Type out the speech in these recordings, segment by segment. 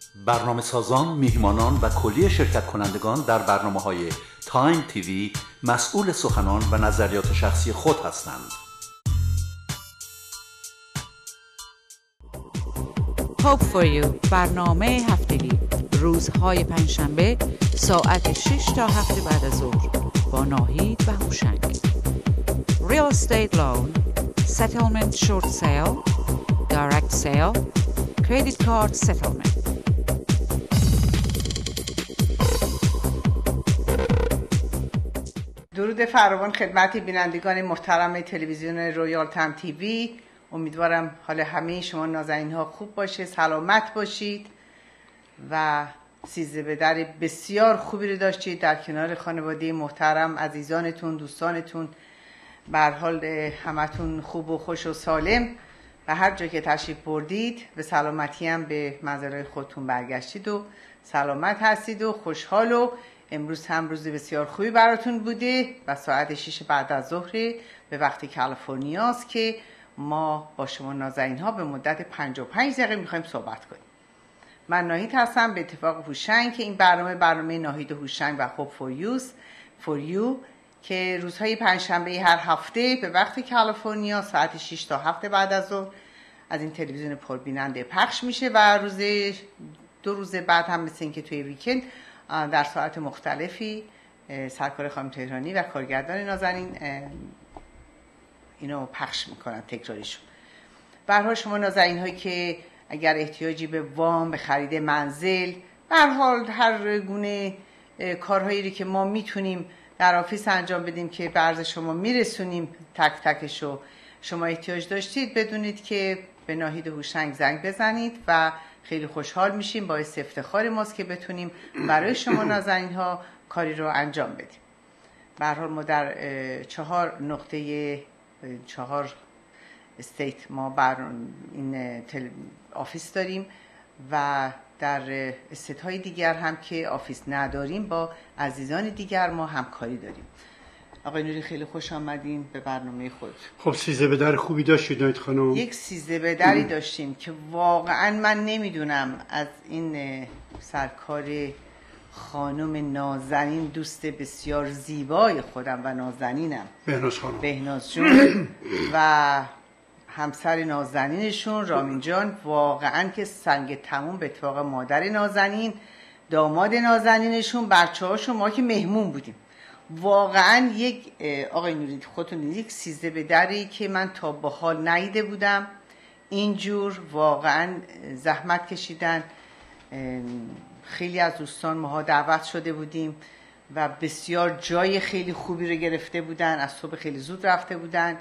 برنامه سازان، میهمانان و کلیه شرکت کنندگان در برنامه‌های تایم تیوی مسئول سخنان و نظریات شخصی خود هستند. Hope for you برنامه هفتگی روزهای پنجشنبه ساعت 6 تا 7 بعد از ظهر با ناهید و هوشنگ. Real estate loan, settlement short sale, direct sale, credit card settlement. درود فراوان خدمت بینندگان محترم تلویزیون رویال تایم تیوی. امیدوارم حال همه شما نازنین ها خوب باشه، سلامت باشید و سیزده به در بسیار خوبی رو داشتید در کنار خانواده محترم، عزیزانتون، دوستانتون. به هر حال همتون خوب و خوش و سالم و هر جا که تشریف بردید به سلامتی هم به منزل‌های خودتون برگشتید و سلامت هستید و خوشحال. و امروز هم روز بسیار خوبی براتون بوده و ساعت 6 بعد از ظهر به وقت کالیفرنیا است که ما با شما نازنین ها به مدت 55 دقیقه میخوایم صحبت کنیم. من ناهید هستم به اتفاق هوشنگ که این برنامه ناهید و هوشنگ و خوب فور یو که روزهای پنجشنبه هر هفته به وقت کالیفرنیا ساعت 6 تا 7 بعد از ظهر از این تلویزیون پربیننده پخش میشه و دو روز بعد هم مثل این که توی ویکند در ساعت مختلفی سرکار خانم تهرانی و کارگردان نازنین اینو پخش میکنن تکراریشون. به هر حال شما نازنین هایی که اگر احتیاجی به وام، به خرید منزل، به هر حال هر گونه کارهایی رو که ما میتونیم در آفیس انجام بدیم که به عرض شما میرسونیم تک تکشو، شما احتیاج داشتید بدونید که به ناهید هوشنگ زنگ بزنید و خیلی خوشحال میشیم. باعث افتخار ماست که بتونیم برای شما نازنین ها کاری رو انجام بدیم. به هر حال ما در 4 استیت ما بر این آفیس داریم و در استیت های دیگر هم که آفیس نداریم با عزیزان دیگر ما همکاری داریم. آقای نوری خیلی خوش آمدین به برنامه خود. خب سیزده به در خوبی داشتید نایت خانم؟ یک سیزده به دری داشتیم که واقعا من نمیدونم از این سرکار خانم نازنین، دوست بسیار زیبای خودم و نازنینم، بهناز خانم، بهناز جون و همسر نازنینشون رامین جان، واقعا که سنگ تموم به اتفاق مادر نازنین، داماد نازنینشون، بچه هاشون، ما که مهمون بودیم. واقعا یک آقای نوری خودتون یک سیزده به دری که من تا به حال ندیده بودم. اینجور واقعا زحمت کشیدن. خیلی از دوستان ماها دعوت شده بودیم و بسیار جای خیلی خوبی رو گرفته بودن، از صبح خیلی زود رفته بودن.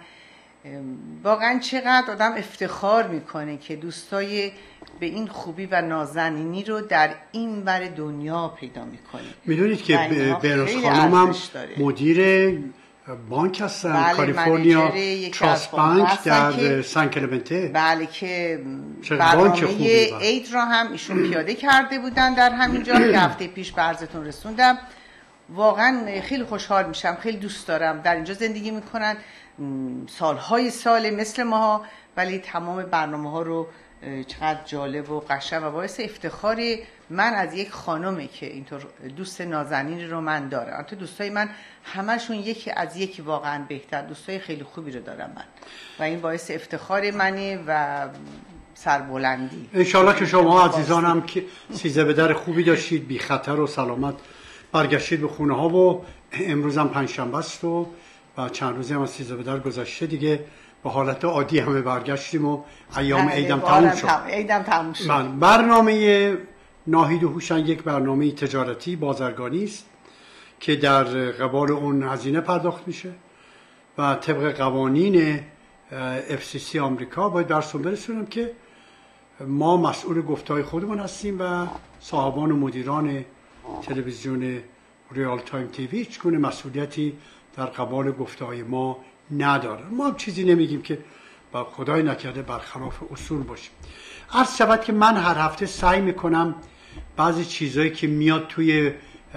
واقعا چقدر آدم افتخار میکنه که دوستای به این خوبی و نازنینی رو در این ور دنیا پیدا میکنه. میدونید که بهناز خانم هم مدیر بانک هستن، کالیفرنیا تراست بانک در سان کلمنته. بله که برنامه اید را هم ایشون پیاده کرده بودن در همینجا که هفته پیش به عرضتون رسوندم. واقعا خیلی خوشحال میشم، خیلی دوست دارم. در اینجا زندگی میکنن سالهای سال مثل ما، ولی تمام برنامه ها رو چقدر جالب و قشنگ و باعث افتخار من از یک خانومه که اینطور دوست نازنین رو من دارم. البته دوستای من همشون یکی از یکی واقعا بهتر، دوستای خیلی خوبی رو دارم من و این باعث افتخار منه و سربلندی. انشالله که شما عزیزانم که سیزده به در خوبی داشتید، بی خطر و سلامت برگشتید به خونه ها و امروز هم پنجشنبه است و چند روزی هم از سیزده به در گذشته دیگه به حالت عادی همه برگشتیم و ایام عیدم تموم شد. برنامه ناهید و هوشنگ یک برنامه تجارتی بازرگانی است که در قبال اون هزینه پرداخت میشه و طبق قوانین FCC آمریکا باید درستون برسونم که ما مسئول گفتهای خودمون هستیم و صاحبان و مدیران تلویزیون ریال تایم تیوی هیچ گونه مسئولیتی در قبال گفتهای ما نداره. ما چیزی نمیگیم که با خدای نکرده برخلاف اصول باشیم. عرض شود که من هر هفته سعی میکنم بعضی چیزایی که میاد توی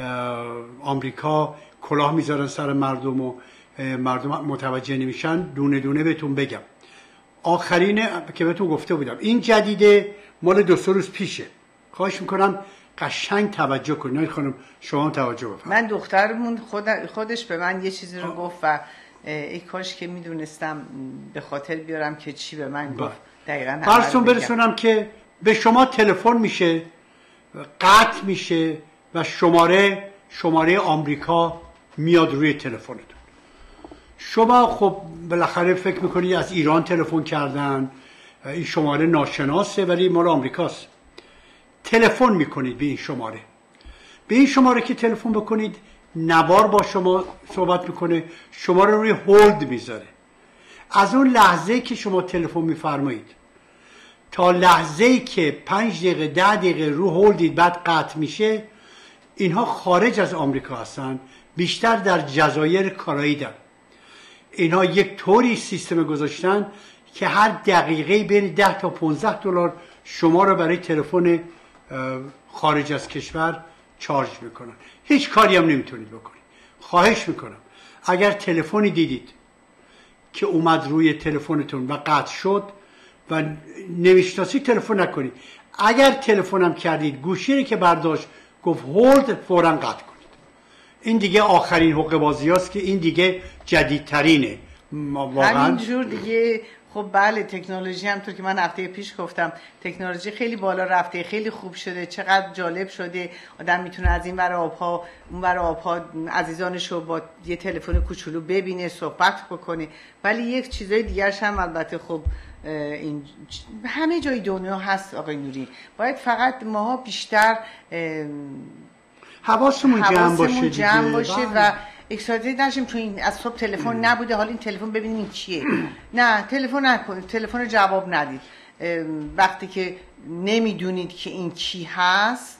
آمریکا کلاه میذارن سر مردم و مردم متوجه نمیشن دونه دونه بهتون بگم. آخرین که بهتون گفته بودم این جدیده مال 2 روز پیشه خواهش میکنم قشنگ توجه کنید. ناهید خانم شما هم توجه بفرمایید. من دخترمون خودش به من یه چیزی رو گفت و ای کاش که میدونستم به خاطر بیارم که چی به من گفت. دقیقاً براتون برسونم که به شما تلفن میشه، قطع میشه و شماره آمریکا میاد روی تلفنتون. شما خب بالاخره فکر میکنید از ایران تلفن کردن، این شماره ناشناسه ولی مال آمریکاست. تلفن میکنید به این شماره که تلفن بکنید نوار با شما صحبت میکنه، شما رو روی هولد میذاره. از اون لحظه که شما تلفن میفرمایید تا لحظه که 5 دقیقه 10 دقیقه رو هولدید بعد قطع میشه، اینها خارج از آمریکا هستن، بیشتر در جزایر کارائیبن. اینها یک طوری سیستم گذاشتن که هر دقیقه بین 10 تا 15 دلار شما رو برای تلفن خارج از کشور چارج میکنن. هیچ کاری هم نمیتونید بکنید. خواهش میکنم اگر تلفنی دیدید که اومد روی تلفنتون و قطع شد و نمیشناسی تلفن نکنید. اگر تلفن هم کردید گوشی که برداشت گفت هولد، فوراً قطع کنید. این دیگه آخرین حقه بازی هاست که این دیگه جدیدترینه واقعا. همینجور دیگه. خب بله، تکنولوژی همطور که من هفته پیش گفتم تکنولوژی خیلی بالا رفته، خیلی خوب شده، چقدر جالب شده. آدم میتونه از این ور آبها اون ور آبها عزیزانش رو با یه تلفن کوچولو ببینه، صحبت بکنه. ولی یک چیزای دیگرش هم البته خب این همه جای دنیا هست آقای نوری. باید فقط ماها بیشتر حواسمون جمع باشه و اکسایتد نشیم چون این از صبح تلفن نبوده، حالا این تلفن ببینیم این چیه. نه، تلفن نکنید، تلفن رو جواب ندید. وقتی که نمیدونید که این چی هست،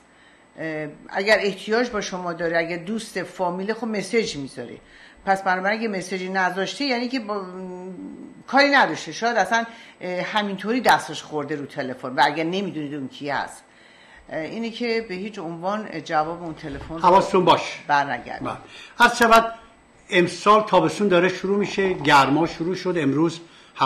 اگر احتیاج با شما داره، اگر دوست فامیل، خب مسیج میذاره. پس بنابراین اگه مسیجی نذاشته یعنی که کاری نداشته، شاید اصلا همینطوری دستش خورده رو تلفن و اگر نمیدونید اون کی هست، اینه که به هیچ عنوان جواب اون تلفن حواستون باشه برنگرد. هر چقدر امسال تابستون داره شروع میشه، گرما شروع شد، امروز 74-5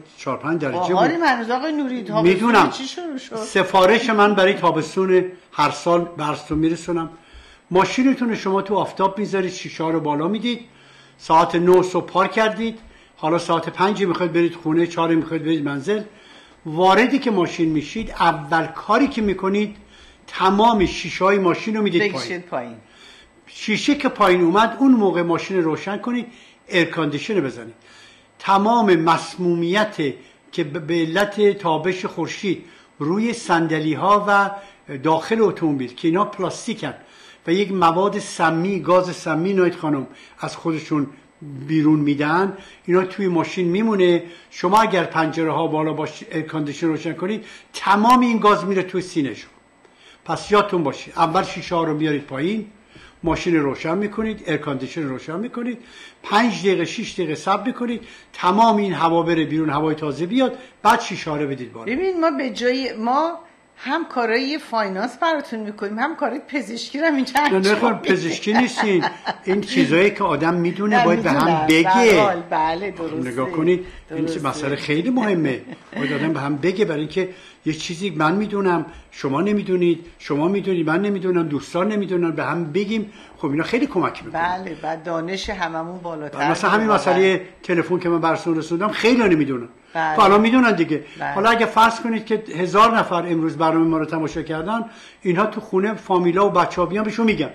درجه بود. من آقای نوری تابستون میدونم چی شروع شد؟ سفارش من برای تابستون هر سال براتون میرسونم. ماشینتون شما تو آفتاب میذارید، شیشه ها رو بالا میدید، ساعت 9 صبح پارک کردید، حالا ساعت 5 میخواید برید خونه، 4 میخواید برید منزل، واردی که ماشین میشید اول کاری که میکنید تمام شیشه های ماشین رو میدید پایین. شیشه که پایین اومد اون موقع ماشین رو روشن کنید، ایرکاندیشن رو بزنید. تمام مسمومیت که به علت تابش خورشید روی صندلی ها و داخل اتومبیل که اینا پلاستیکن و یک مواد سمی، گاز سمی ناید خانم از خودشون بیرون میدن، اینا توی ماشین میمونه. شما اگر پنجره ها بالا باشه، ایرکاندیشن روشن کنید، تمام این گاز میره توی سینه شما. پس یادتون باشه اول شیشه ها رو میارید پایین، ماشین روشن میکنید، ایرکاندیشن روشن میکنید، 5 دقیقه 6 دقیقه صبر میکنید تمام این هوا بره بیرون، هوای تازه بیاد، بعد شیشه ها رو بدید بالا. ببین ما به جای ما هم کارای فاینانس براتون میکنیم، هم کارای پزشکی رو اینجا نه پزشکی نیستین، این چیزایی که آدم میدونه باید به هم بگه. بله درسته. نگاه کنید این مسئله خیلی مهمه، باید آدم به هم بگه، برای اینکه یه چیزی من میدونم شما نمیدونید، شما میدونید من نمیدونم، دوستان نمیدونن، به هم بگیم. خب اینا خیلی کمک میکنه. بله، بعد دانش هممون بالاتر. مثلا همین مسئله تلفن که من براتون رسوندم خیلی نمیدونن. حالا میدونن دیگه. حالا اگه فرض کنید که 1000 نفر امروز برنامه ما رو تماشا کردن، اینها تو خونه فامیلا و بچه‌ها بیان بهشون میگن،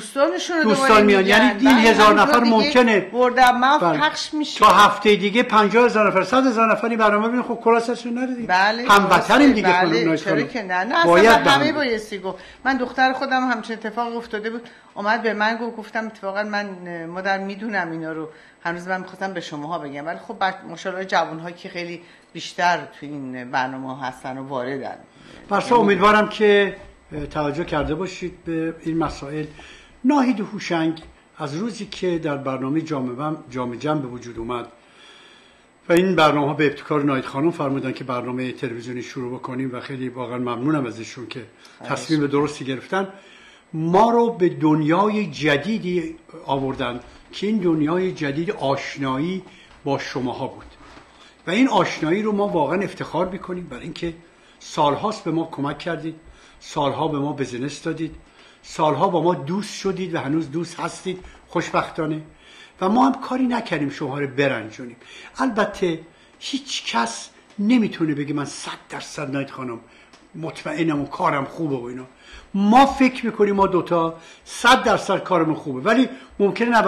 دوستان میان، یعنی این 1000 نفر ممکنه پخش میشه تا هفته دیگه 50000 نفر 100000 نفری برنامه ببینن. خب کلاسشون نره دیگه. هموطنیم دیگه. بله چرا که نه باید همه بایستی گفت. من دختر خودم همچین اتفاق افتاده بود، اومد به من گفتم اتفاقا من مادر میدونم اینا رو، هنوز من می‌خواستم به شماها بگم، ولی خب ماشاءالله جوان‌ها که خیلی بیشتر تو این برنامه هستن و واردن. پس امیدوارم که توجه کرده باشید به این مسائل. ناهید هوشنگ از روزی که در برنامه جام جم به وجود اومد و این برنامه به ابتکار ناهید خانم فرمودن که برنامه تلویزیونی شروع بکنیم و خیلی واقعا ممنونم ازشون که تصمیم درستی گرفتن، ما رو به دنیای جدیدی آوردن که این دنیای جدید آشنایی با شماها بود و این آشنایی رو ما واقعا افتخار میکنیم برای اینکه سالهاست به ما کمک کردید، سالها به ما بزنس دادید، سالها با ما دوست شدید و هنوز دوست هستید خوشبختانه، و ما هم کاری نکردیم شما رو برنجونیم. البته هیچ کس نمیتونه بگه من 100% نایت خانم مطمئنم و کارم خوبه و اینا. ما فکر میکنیم ما دوتا 100% کارمون خوبه، ولی ممکنه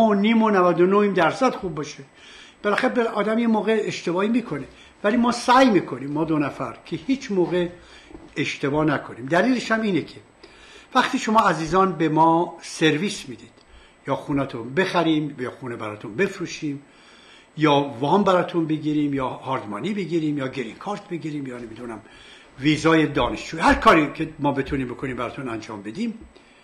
99.9% خوب باشه. بالاخره آدم یه موقع اشتباهی میکنه، ولی ما سعی میکنیم ما دو نفر که هیچ موقع اشتباه نکنیم. دلیلش هم اینه که وقتی شما عزیزان به ما سرویس میدید، یا خونتون بخریم یا خونه براتون بفروشیم یا وام براتون بگیریم یا هاردمانی بگیریم یا گرین کارت بگیریم یا نمیدونم ویزای دانشجو، هر کاری که ما بتونیم بکنیم براتون انجام بدیم،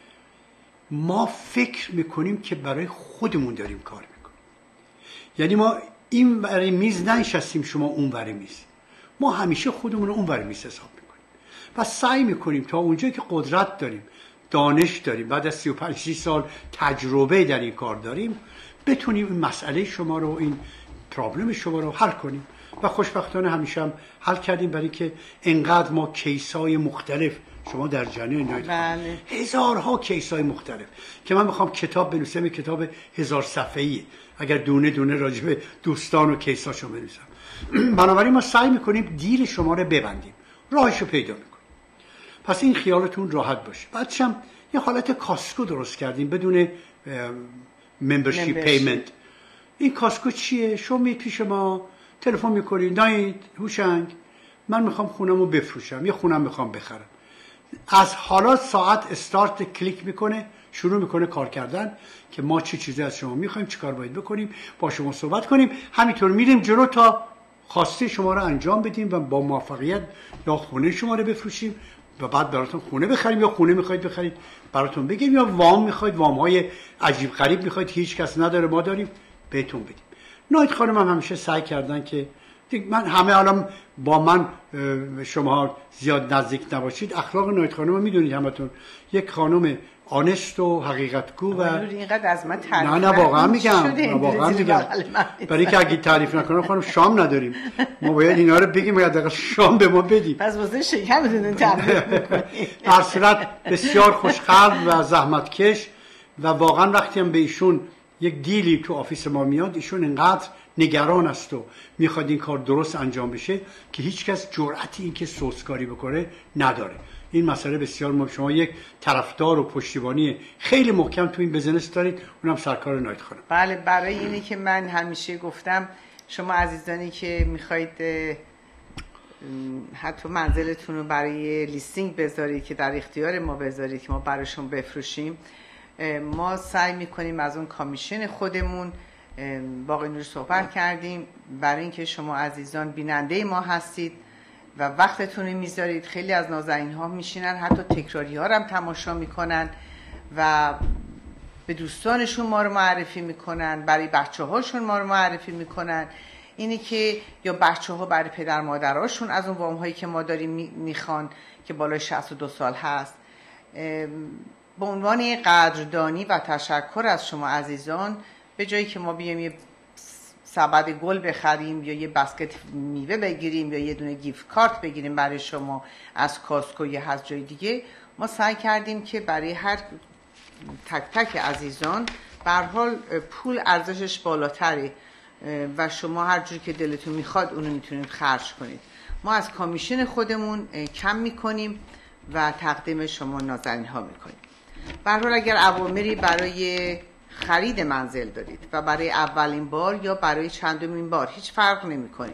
ما فکر میکنیم که برای خودمون داریم کار میکنیم. یعنی ما این برای میز ننشستیم شما اون برای میز، ما همیشه خودمون رو اون برای میز حساب میکنیم و سعی میکنیم تا اونجایی که قدرت داریم، دانش داریم، بعد از 35-30 سال تجربه در این کار داریم، بتونیم این مسئله شما رو، این پرابلم شما رو حل کنیم. و خوشبختانه همیشه هم حل کردیم، برای که انقدر ما کیسای مختلف، شما در جریان نایت هزارها کیسای مختلف که من میخوام کتاب بنویسم، یک کتاب 1000 صفحه‌ای اگر دونه دونه راجع به دوستان و کیساشو بنویسم. بنابراین ما سعی میکنیم دیل شما رو ببندیم، راهشو پیدا میکنیم. پس این خیالتون راحت باشه. بعدش هم یه حالت کاسکو درست کردیم بدون ممبرشیپ پیمنت. این کاسکو چیه؟ شما میید پیش ما تلفن میکنید، نایید هوشنگ من میخوام خونمو بفروشم یا خونم میخوام بخرم. از حالا ساعت استارت کلیک میکنه، شروع میکنه کار کردن که ما چه چیزی از شما میخوایم، چه کار باید بکنیم، با شما صحبت کنیم، همینطور میریم جلو تا خواسته شما رو انجام بدیم و با موفقیت یا خونه شما رو بفروشیم و بعد براتون خونه بخریم، یا خونه میخواید بخرید براتون بگیم، یا وام میخواید، وام های عجیب غریب میخواید هیچ کس نداره ما داریم بهتون بدیم. نایت خانم هم همیشه سعی کردن که من همه الان با من شما زیاد نزدیک نباشید، اخلاق نایت خانم رو میدونید همتون، یک خانم آنست و حقیقتگو و اینقدر از من تعریف نه واقعا میگم برای که اگه تعریف نکنم خانم شام نداریم، ما باید اینا رو بگیم یا دقیقا شام به ما بدیم. پس واسه شکم بدون تعریف میکنید. در صورت بسیار خوشقلب و زحمتکش و واقعا وقتی هم به ایشون یک دیلی تو آفیس ما میاد، ایشون انقدر نگران است و میخواد این کار درست انجام بشه که هیچکس جرأتی این که سوسکاری بکنه نداره. این مسئله بسیار مهم. شما یک طرفدار و پشتیبانی خیلی محکم تو این بزنس دارید، اونم سرکار نایت خانم. بله، برای اینه که من همیشه گفتم شما عزیزانی که میخواید حتی منزلتون رو برای لیستینگ بذارید که در اختیار ما بذارید که ما براشون بفروشیم، ما سعی میکنیم از اون کامیشن خودمون با آقای نوری صحبت کردیم، برای اینکه شما عزیزان بیننده ما هستید و وقتتون رو میذارید. خیلی از نازنین ها میشینن حتی تکراری ها رو هم تماشا میکنن و به دوستانشون ما رو معرفی میکنن، برای بچه هاشون ما رو معرفی میکنن. اینی که یا بچه ها برای پدر مادرهاشون از اون وام هایی که ما داریم میخوان که بالای 62 سال هست. به عنوان قدردانی و تشکر از شما عزیزان، به جایی که ما بیایم یه سبد گل بخریم یا یه بسکت میوه بگیریم یا یه دونه گیفت کارت بگیریم برای شما از کاسکو یا از جای دیگه، ما سعی کردیم که برای هر تک تک عزیزان به هر حال پول ارزشش بالاتره و شما هر جور که دلتون میخواد اونو میتونید خرج کنید. ما از کامیشن خودمون کم میکنیم و تقدیم شما نازنین ها میکنیم. به هر حال اگر اوامری برای خرید منزل دارید و برای اولین بار یا برای چندمین بار، هیچ فرق نمیکنه،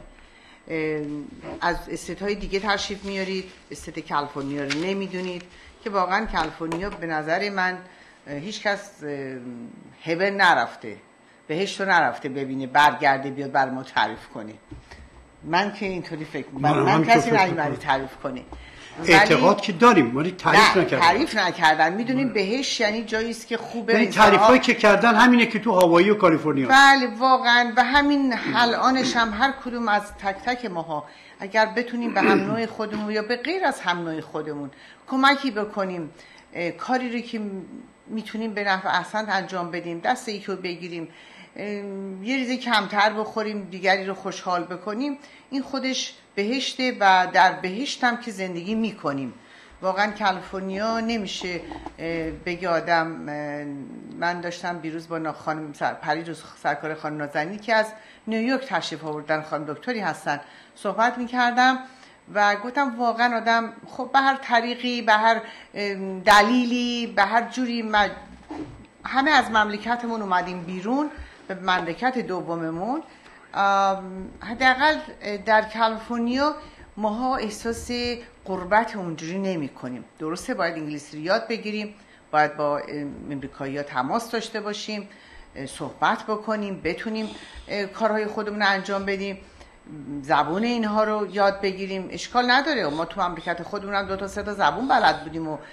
از استیت‌های دیگه تشریف میارید، استیت کالیفرنیا رو نمیدونید که واقعا کالیفرنیا به نظر من هیچ کس هیون نرفته، بهشت رو نرفته ببینه برگرده بیاد بر ما تعریف کنه. من که اینطوری فکر می‌کنم، من کسی نمی‌بینم تعریف کنه. اعتقاد که داریم ولی تعریف نکردن. میدونیم بهش یعنی جایی است که خوبه. یعنی تعریفایی که کردن همینه که تو هاوایی و کالیفرنیا. بله واقعا، و همین الانش هم هر کدوم از تک تک ماها اگر بتونیم به هم نوع خودمون یا به غیر از هم نوع خودمون کمکی بکنیم، کاری رو که میتونیم به نفع احسن انجام بدیم، دست یکی رو بگیریم، یه ریزی کمتر بخوریم، دیگری رو خوشحال بکنیم، این خودش بهشته و در بهشت هم که زندگی میکنیم واقعا کالیفرنیا نمیشه بگه آدم. من داشتم بیروز با خانم پریروز سرکار خانم نازنینی که از نیویورک تشریف آوردن، خانم دکتری هستن، صحبت میکردم و گفتم واقعا آدم خب به هر طریقی، به هر دلیلی، به هر جوری همه از مملکتمون اومدیم بیرون به مملکت دوممون. حداقل در کالیفرنیا ماها احساس غربت اونجوری نمی کنیم. درسته باید انگلیسی رو یاد بگیریم، باید با امریکایی‌ها تماس داشته باشیم، صحبت بکنیم، بتونیم کارهای خودمون رو انجام بدیم، زبون اینها رو یاد بگیریم. اشکال نداره، ما تو مملکت خودمون هم 2 تا 3 تا زبون بلد بودیم و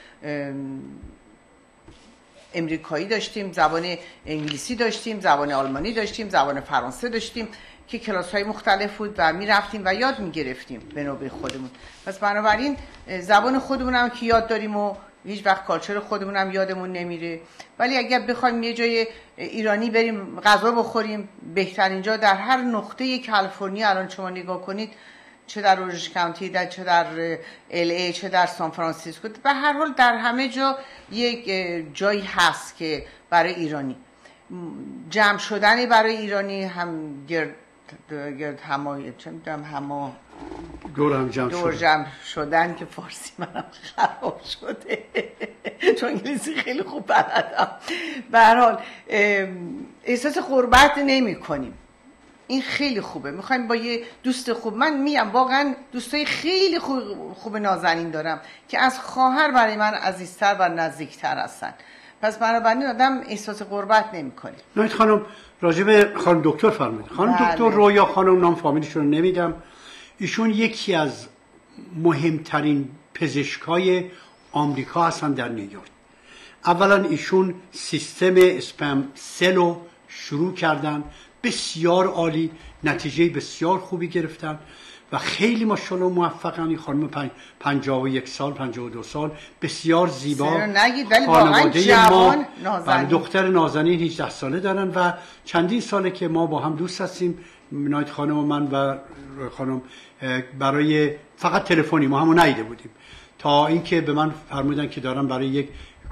امریکایی داشتیم، زبان انگلیسی داشتیم، زبان آلمانی داشتیم، زبان فرانسه داشتیم که کلاس‌های مختلف بود و می‌رفتیم و یاد می‌گرفتیم به نوبه خودمون. پس بنابراین زبان خودمون هم که یاد داریم و هیچ وقت کالچر خودمون هم یادمون نمیره. ولی اگر بخوایم یه جای ایرانی بریم غذا بخوریم، بهترین جا در هر نقطه کالیفرنیا الان شما نگاه کنید، چه در اورنج کانتی، چه در ال ای، چه در سان فرانسیسکو، به هر حال در همه جا یک جایی هست که برای ایرانی جمع شدنی، برای ایرانی هم گرد همایی، چه میدونم دور جمع شدن که فارسی منم خراب شده چون انگلیسی خیلی خوب بلدم. به هر حال احساس غربت نمی کنیم. این خیلی خوبه. میخوایم با یه دوست خوب، من میم واقعا دوستای خیلی خوب نازنین دارم که از خواهر برای من عزیزتر و نزدیکتر هستن. پس بنابراین آدم احساس غربت نمی‌کنه. نایت خانم راجع به خانم دکتر فرمودید. خانم دکتر رویا خانم، نام فامیلشون رو نمیگم، ایشون یکی از مهمترین پزشکای آمریکا هستن در نیویورک. اولا ایشون سیستم اسپم سل رو شروع کردن، بسیار عالی، نتیجه بسیار خوبی گرفتن و خیلی ماشاءالله موفقن. این خانم 51 سال 52 سال، بسیار زیبا، خانواده ما دختر نازنین 18 ساله دارن و چندین ساله که ما با هم دوست هستیم، نایت خانم و من و خانم، برای فقط تلفنی ما همو ندیده بودیم تا اینکه به من فرمودن که دارن برای یک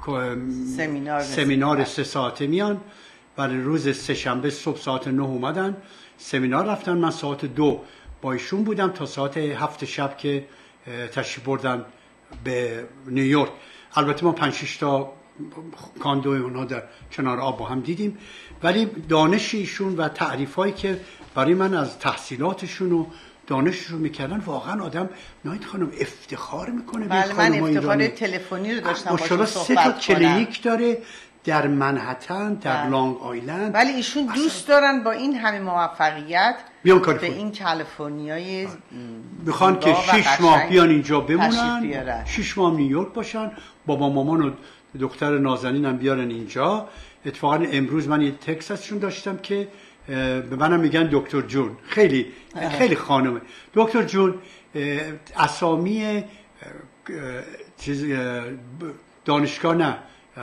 سمینار 3 ساعته میان. برای روز سه‌شنبه صبح ساعت 9 اومدن سمینار رفتن. من ساعت 2 با ایشون بودم تا ساعت 7 شب که تشریف بردن به نیویورک. البته ما 5-6 تا کاندو اونها در کنار آب با هم دیدیم، ولی دانش ایشون و تعریفایی که برای من از تحصیلاتشون و دانششون میکردن، واقعا آدم نایت خانم افتخار میکنه. بله، من افتخار تلفنی رو داشتم باشون صحبت 3 تا کلینیک داره در منهتن، در لانگ آیلند. ولی ایشون دوست دارن با این همه موفقیت به این کالیفرنیای میخوان که 6 ماه بیان اینجا بمونن، 6 ماه نیویورک باشن، بابا مامان و دختر نازنین هم بیارن اینجا. اتفاقا امروز من یه تکست ازشون داشتم که به منم میگن دکتر جون، خیلی خیلی خانمه. دکتر جون اسامی دانشگاه نه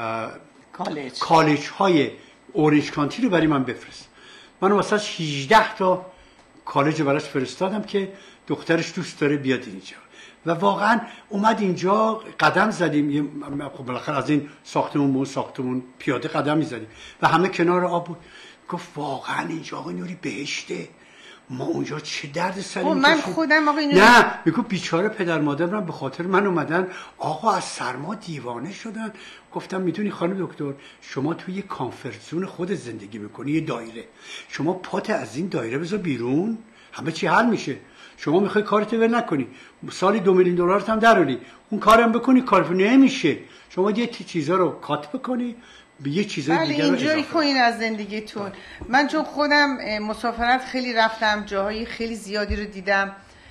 کالج های اورنج کانتی رو برای من بفرست. من واسه 18 تا کالج براش فرستادم که دخترش دوست داره بیاد اینجا و واقعا اومد اینجا. قدم زدیم، خب بالاخره از این ساختمون پیاده قدم میزدیم و همه کنار آب بود. گفت واقعا اینجا آقای نوری بهشته، ما اونجا چه درد سری میکشیم. من خودم آقای نوری نه میگو بیچاره پدر مادرم به خاطر من اومدن، آقا از سرما دیوانه شدن. گفتم میدونی خانم دکتر، شما توی یه کانفرت زون خود زندگی میکنی، یه دایره، شما پات از این دایره بذار بیرون، همه چی حل میشه. شما میخوای کارتو ول نکنی، سالی $2 میلیون هم دراری، اون کارم بکنی، کار نمیشه. شما یه چیزا رو کات بکنی، به یه چیزای دیگه رو اینجوری کنین از زندگیتون. من چون خودم مسافرت خیلی رفتم، جاهای خیلی زیادی رو دیدم.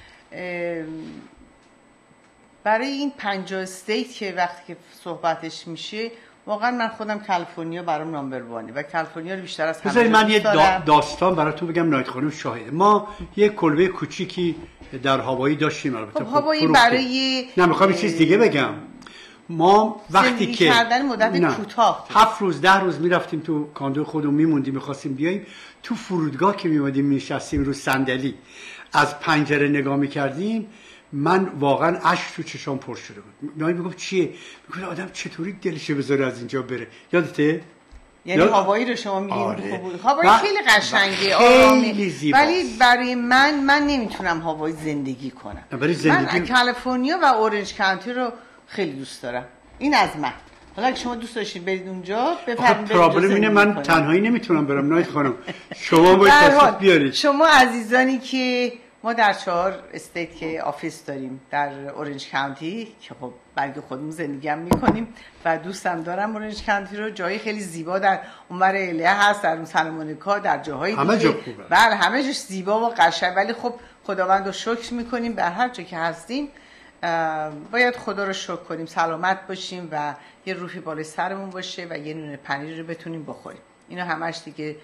برای این 50 استیت که وقتی که صحبتش میشه، واقعا من خودم کالیفرنیا برام نمبر 1 و کالیفرنیا رو بیشتر از همه من یه داستان براتون بگم. نایت خانم شاهده. ما یه کلبه کوچیکی در هاوایی داشتیم. البته خب هاوایی برای میخوام یه چیز دیگه بگم. ما وقتی که مدت کوتاه 7 روز 10 روز میرفتیم تو کاندو خودمون میموندیم، میخواستیم بیاییم تو فرودگاه که میومدیم میشستیم رو صندلی از پنجره نگاه میکردیم، من واقعا اشک تو چشام پر شده بود. نایی میگفت چیه؟ میگفت آدم چطوری دلشه بذاره از اینجا بره. یادته؟ یعنی هوایی رو شما میگین آره. هوایی خیلی قشنگه، خیلی زیباست. ولی برای من نمیتونم هوایی زندگی کنم. من کالیفرنیا و اورنج کانتی رو خیلی دوست دارم. این از من. حالا اگه شما دوست داشتید برید اونجا بفرمایید. پرابلم اینه من تنهایی نمیتونم برم نایت خانم. شما باید تشریف بیارید. شما عزیزانی که ما در 4 استیت که آفیس داریم، در اورنج کانتی که خب بلکه خودمون زندگی هم میکنیم و دوستم دارم اورنج کانتی رو، جایی خیلی زیبا در اونور اله هست، در سانتا مونیکا، در جاهای دیگه همه جا خوبه. بله همه جاش زیبا و قشنگ، ولی خب خداوند رو شکر میکنیم بر هر جا که هستیم باید خدا رو شکر کنیم، سلامت باشیم و یه روحی بالای سرمون باشه و یه نون پنیر رو بتونیم بخوریم. اینا همش دیگه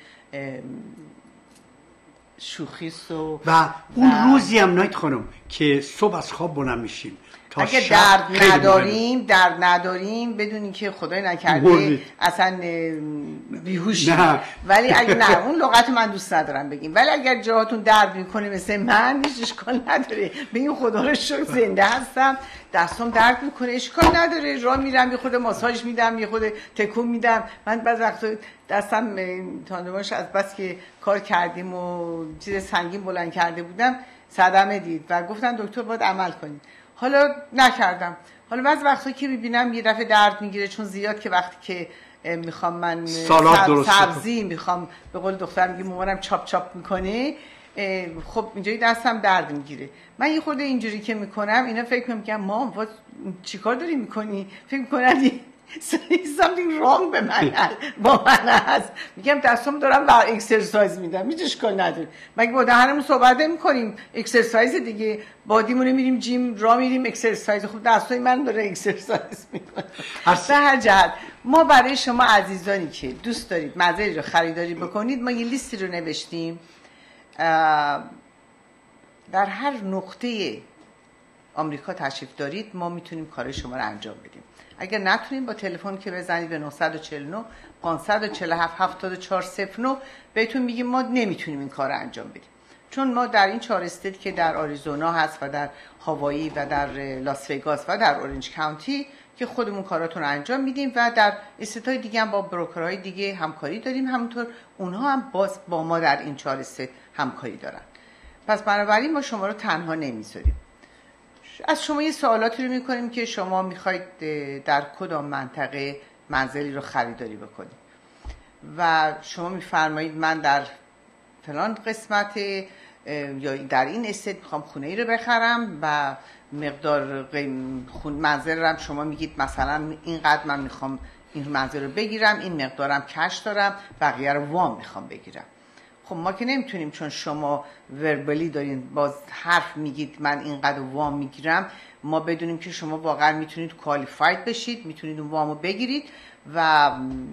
شوخیست و اون روزی هم نایت خانم که صبح از خواب بلند میشیم اگه درد نداریم بدونی که خدای نکرده اصلا بیهوشی، ولی اگه نه اون لغت من دوست ندارم بگیم، ولی اگر جاهاتون درد میکنه مثل من هیچ اشکال نداره، بگیم خدا رو شکر زنده هستم، دستم درد میکنه اشکال نداره، راه میرم یه خود ماساژ میدم، یه خود تکون میدم. من بعض وقتا دستم تاندماش از بس که کار کردیم و چیز سنگین بلند کرده بودم صدمه دید و گفتن دکتر باید عمل کنید. حالا نکردم. حالا بعض وقتا که میبینم یه دفعه درد میگیره، چون زیاد که وقتی که میخوام من سبزی میخوام به قول دختر میگه مامانم چاپ چاپ میکنه، خب اینجوری دستم درد میگیره. من یه خورده اینجوری که میکنم اینا فکر میکنم مام چیکار داری میکنی؟ فکر میکنن something wrong با من هست. میگم دستم دارم بر اکسرسایز میدم، هیچ اشکال نداره. مگه با دهنمون صحبت نمی‌کنیم؟ اکسرسایز دیگه، بادیمون میریم جیم، راه میریم اکسرسایز. خب دستای من داره اکسرسایز میکنه. به هر جهت ما برای شما عزیزانی که دوست دارید مزرعه رو خریداری بکنید، ما یه لیستی رو نوشتیم. در هر نقطه آمریکا تشریف دارید ما میتونیم کار شما رو انجام بدیم. اگر نتونیم با تلفن که بزنید به 949 547 7409 بهتون میگیم ما نمیتونیم این کار رو انجام بدیم، چون ما در این 4 استیت که در آریزونا هست و در هاوایی و در لاس وگاس و در اورنج کانتی که خودمون کاراتون رو انجام میدیم و در استیت‌های دیگه هم با بروکرهای دیگه همکاری داریم، همونطور اونها هم با ما در این 4 استیت همکاری دارن. پس بنابراین ما شما رو تنها نمیذاریم. از شما یه سوالاتی رو میکنیم که شما میخواید در کدام منطقه منزلی رو خریداری بکنید و شما میفرمایید من در فلان قسمت یا در این استیت میخوام خونه ای رو بخرم و مقدار منزل رو هم شما میگید مثلا اینقدر من میخوام این منزل رو بگیرم، این مقدارم کش دارم، بقیه رو وام میخوام بگیرم. خب ما که نمیتونیم، چون شما وربلی دارین باز حرف میگید من اینقدر وام میگیرم، ما بدونیم که شما واقعا میتونید کوالیفاید بشید، میتونید اون وامو بگیرید و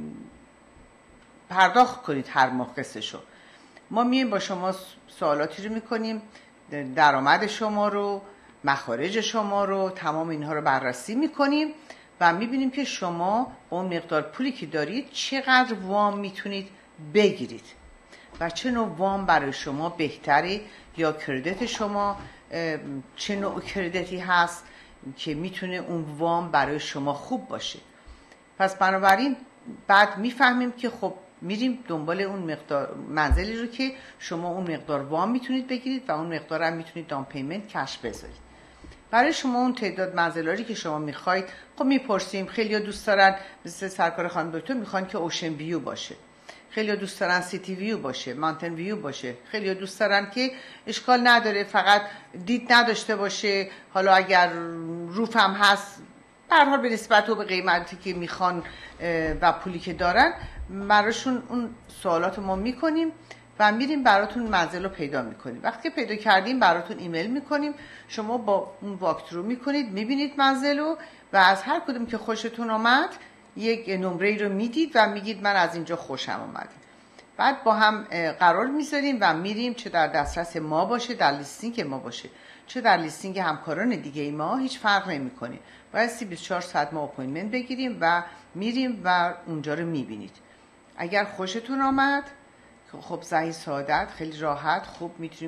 پرداخت کنید هر ماه قسطشو. ما میایم با شما سوالاتی رو میکنیم، درآمد شما رو، مخارج شما رو، تمام اینها رو بررسی میکنیم و میبینیم که شما اون مقدار پولی که دارید چقدر وام میتونید بگیرید و چه نوع وام برای شما بهتره یا کردیت شما چه نوع کردیتی هست که میتونه اون وام برای شما خوب باشه. پس بنابراین بعد میفهمیم که خب میریم دنبال اون مقدار منزلی رو که شما اون مقدار وام میتونید بگیرید و اون مقدار هم میتونید داون پیمنت کش بذارید. برای شما اون تعداد منزلاری که شما میخواید خب میپرسیم. خیلی‌ها دوست دارن مثل سرکار خانم دکتر میخوان که اوشن ویو باشه، خیلی‌ها دوست دارن سیتی ویو باشه، مانتن ویو باشه، خیلی‌ها دوست دارن که اشکال نداره فقط دید نداشته باشه، حالا اگر روف هم هست به هر حال به نسبت و به قیمتی که میخوان و پولی که دارن براشون اون سوالات ما میکنیم و میریم براتون منزل رو پیدا میکنیم. وقتی که پیدا کردیم براتون ایمیل میکنیم، شما با اون واکترو میکنید، میبینید منزل رو و از هر کدوم که خوشتون آمد یک نمره رو میدید و میگید من از اینجا خوشم آمده. بعد با هم قرار میذاریم و میریم، چه در دسترس ما باشه، در لیستینگ ما باشه، چه در لیستینگ همکاران دیگه ما، هیچ فرق نمیکنه. باید 24 ساعت ما اپوینتمنت بگیریم و میریم و اونجا رو میبینید. اگر خوشتون آمد خب زهی سعادت، خیلی راحت خوب میتونیم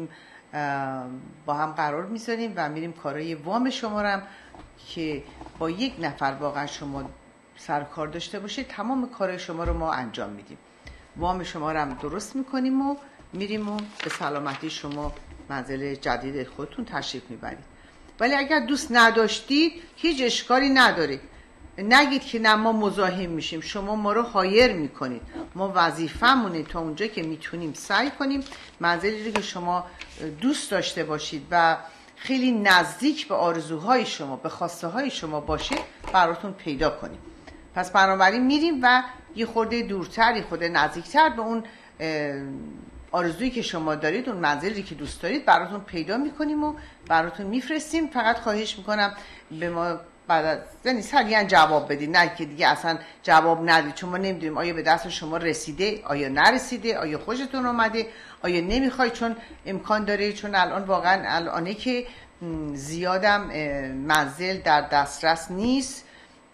با هم قرار میذاریم و میریم کارهای وام شما رو که با یک نفر واقعا شما سر کار داشته باشید، تمام کارهای شما رو ما انجام میدیم. وام شما رو هم درست میکنیم و میریم و به سلامتی شما منزل جدید خودتون تشریف میبرید. ولی اگر دوست نداشتید هیچ اشکالی نداره، نگید که نه ما مزاحم میشیم، شما ما رو هایر میکنید. ما وظیفه‌مونه تا اونجا که میتونیم سعی کنیم منزلی رو که شما دوست داشته باشید و خیلی نزدیک به آرزوهای شما، به خواسته های شما باشه براتون پیدا کنیم. پس بنابراین میریم و یه خورده دورتر، یه خورده نزدیکتر به اون آرزویی که شما دارید، اون منزلی که دوست دارید براتون پیدا میکنیم و براتون میفرستیم. فقط خواهش میکنم به ما بعد از یعنی سریعا جواب بدید، نه که دیگه اصلا جواب ندید، چون ما نمیدونیم آیا به دست شما رسیده، آیا نرسیده، آیا خوشتون اومده، آیا نمیخواید. چون امکان داره، چون الان واقعا الانه که زیادم منزل در دسترس نیست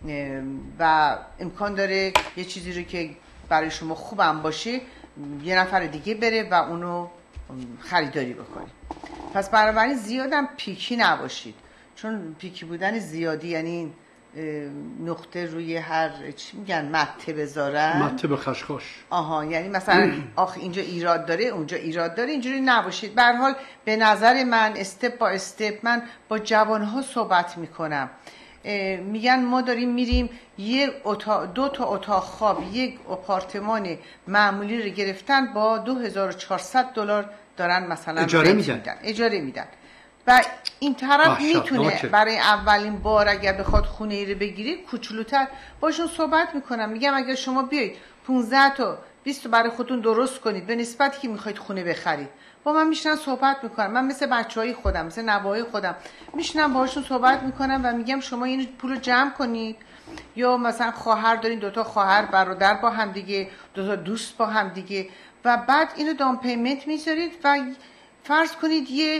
و امکان داره یه چیزی رو که برای شما خوبم باشه یه نفر دیگه بره و اونو خریداری بکنه. پس بنابراین زیادم پیکی نباشید، چون پیکی بودن زیادی یعنی نقطه روی هر چی میگن مته بذارن، مته به خشخاش. آها، یعنی مثلا آخ اینجا ایراد داره اونجا ایراد داره، اینجوری نباشید. به هر حال به نظر من استپ با استپ من با جوانها صحبت میکنم، میگن ما داریم میریم دو تا اتاق خواب یک آپارتمان معمولی رو گرفتن با $2400 دارن مثلا اجاره میدن و این طرف میتونه برای اولین بار اگر بخواد خونه ای رو بگیری کوچولوتر باشون صحبت میکنم. میگم اگر شما بیایید 15 تا 20 تا برای خودتون درست کنید به نسبتی که میخواید خونه بخرید، با من میشنن صحبت میکنم. من مثل بچهای خودم، مثل نوای خودم میشنم باهاشون صحبت میکنم و میگم شما این پولو جمع کنید، یا مثلا خواهر دارین، دوتا خواهر برادر با هم دیگه، دوتا دوست با هم دیگه، و بعد اینو دام پیمنت میذارید و فرض کنید یه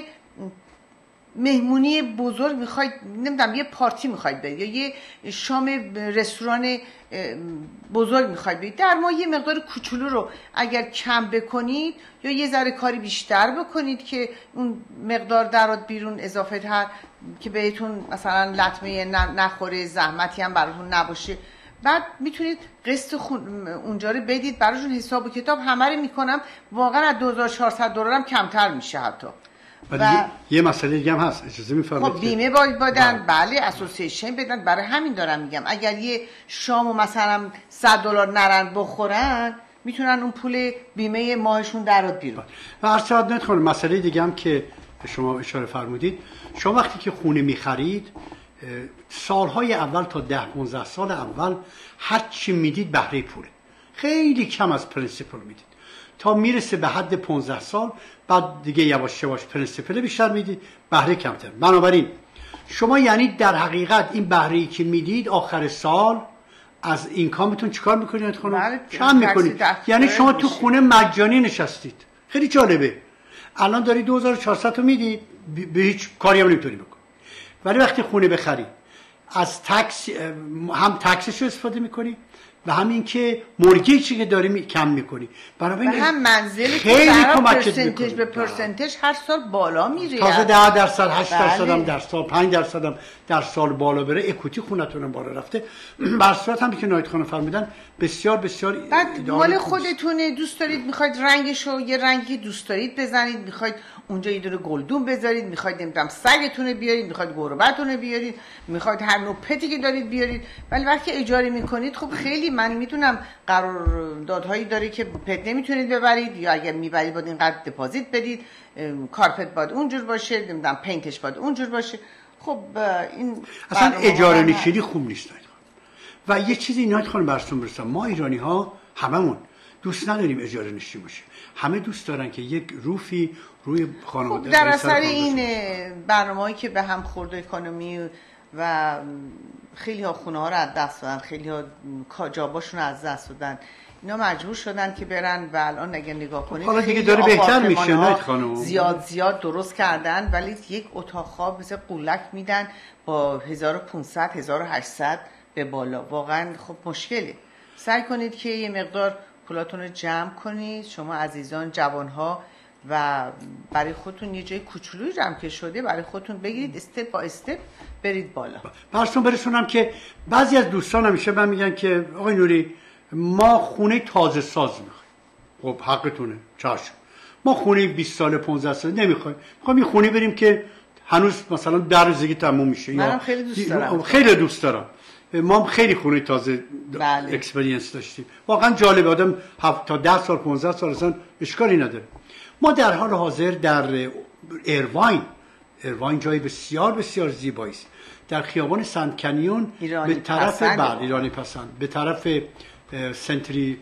مهمونی بزرگ میخواید، نمیدونم یه پارتی میخواید برید یا یه شام رستوران بزرگ میخواید برید، در ما یه مقدار کوچولو رو اگر کم بکنید یا یه ذره کاری بیشتر بکنید که اون مقدار درات بیرون اضافه تر که بهتون مثلا لطمه نخوره، زحمتی هم براتون نباشه، بعد میتونید قسط اونجا رو بدید براشون. حساب و کتاب همه رو میکنم، واقعا از $2400 هم کمتر میشه حتی. و یه مسئله دیگه هم هست، اجازه میفرمایید؟ خب بیمه باید بدن، بله اسوسییشن بدن. برای همین دارم میگم اگر یه شامو مثلا $100 نرن بخورن میتونن اون پول بیمه ماهشون درات بیرون. و هر چقدر نتخونه مسئله دیگه هم که شما اشاره فرمودید، شما وقتی که خونه میخرید سالهای اول تا 10-15 سال اول هر چی میدید بهره پوله، خیلی کم از پرنسپل میدید تا میرسه به حد 15 سال، بعد دیگه یواش یواش پرنسپل بیشتر میدید، بهره کمتر. بنابراین شما یعنی در حقیقت این بهره‌ای که میدید آخر سال از اینکامتون چیکار میکنید؟ کم میکنید. یعنی شما تو خونه مجانی نشستید. خیلی جالبه. الان داری 2400 تا میدید، به هیچ کاری هم نمیتونی بکنی. ولی وقتی خونه بخری از تکس، هم تکسش رو استفاده میکنی و همین که مورگیجی که داری کم میکنی، برای هم منزل خیلی کمک پرسنتج به پرسنتج هر سال بالا میره، تازه 10%، 8% هم در سال، 5% هم در سال بالا بره، اکوتی خونتون هم بالا رفته. بر صورت هم که نایت خانم فرمودن بسیار بسیار بعد مال خودتونه، دوست دارید میخواید رنگشو یه رنگی دوست دارید بزنید، میخواید اونجا یه دونه گلدون بذارید، میخواید نمیدونم سگتون بیارید، میخواید گربه‌تون بیارید، میخواید هر نوع پتی که دارید بیارید. ولی وقتی اجاره میکنید خب خیلی من میدونم قراردادهایی داره که پت نمیتونید ببرید، یا اگر میبرید باید اینقدر دپازیت بدید، کارپت باید اونجور باشه، نمیدونم پینتش باید اونجور باشه. خب این اصلا اجاره نشینی خوب نیست. و یه چیزی نایت خانم براتون برسم، ما ایرانی ها هممون دوست نداریم اجاره نشین باشه، همه دوست دارن که یک روفی روی خانواده. خب در اثر این برنامه‌ای که به هم خورد اکونومی و خیلی ها خونه ها رو از دست دادن، خیلی ها جاباشون رو از دست دادن، اینا مجبور شدن که برن و الان اگه نگاه کنید حالا دیگه داره بهتر میشه نایت خانم، زیاد درست کردن، ولی یک اتاق خواب مثل قولک میدن با 1500 1800 به بالا. واقعا خب مشکله. سعی کنید که یه مقدار پولاتون رو جمع کنید. شما عزیزان جوانها و برای خودتون یه جای کوچولویی هم که شده برای خودتون بگیرید، استپ با استپ برید بالا. براتون برسونم که بعضی از دوستان همیشه من میگن که آقای نوری ما خونه تازه ساز میخوایم. خب حقتونه، چشم. ما خونه 20 سال 15 سال نمیخوایم، میخوایم این خونه بریم که هنوز مثلا در زگی تموم میشه. منم خیلی دوست دارم. خیلی دوست دارم. ما خیلی خونه تازه اکسپریانس داشتیم. واقعا جالب، آدم تا 10 سال 15 سال اصلا اشکالی نداره. ما در حال حاضر در ایرواین جای بسیار بسیار زیبایی است. در خیابان سنت کنیون به طرف ایرانی پسند، به طرف سنتری،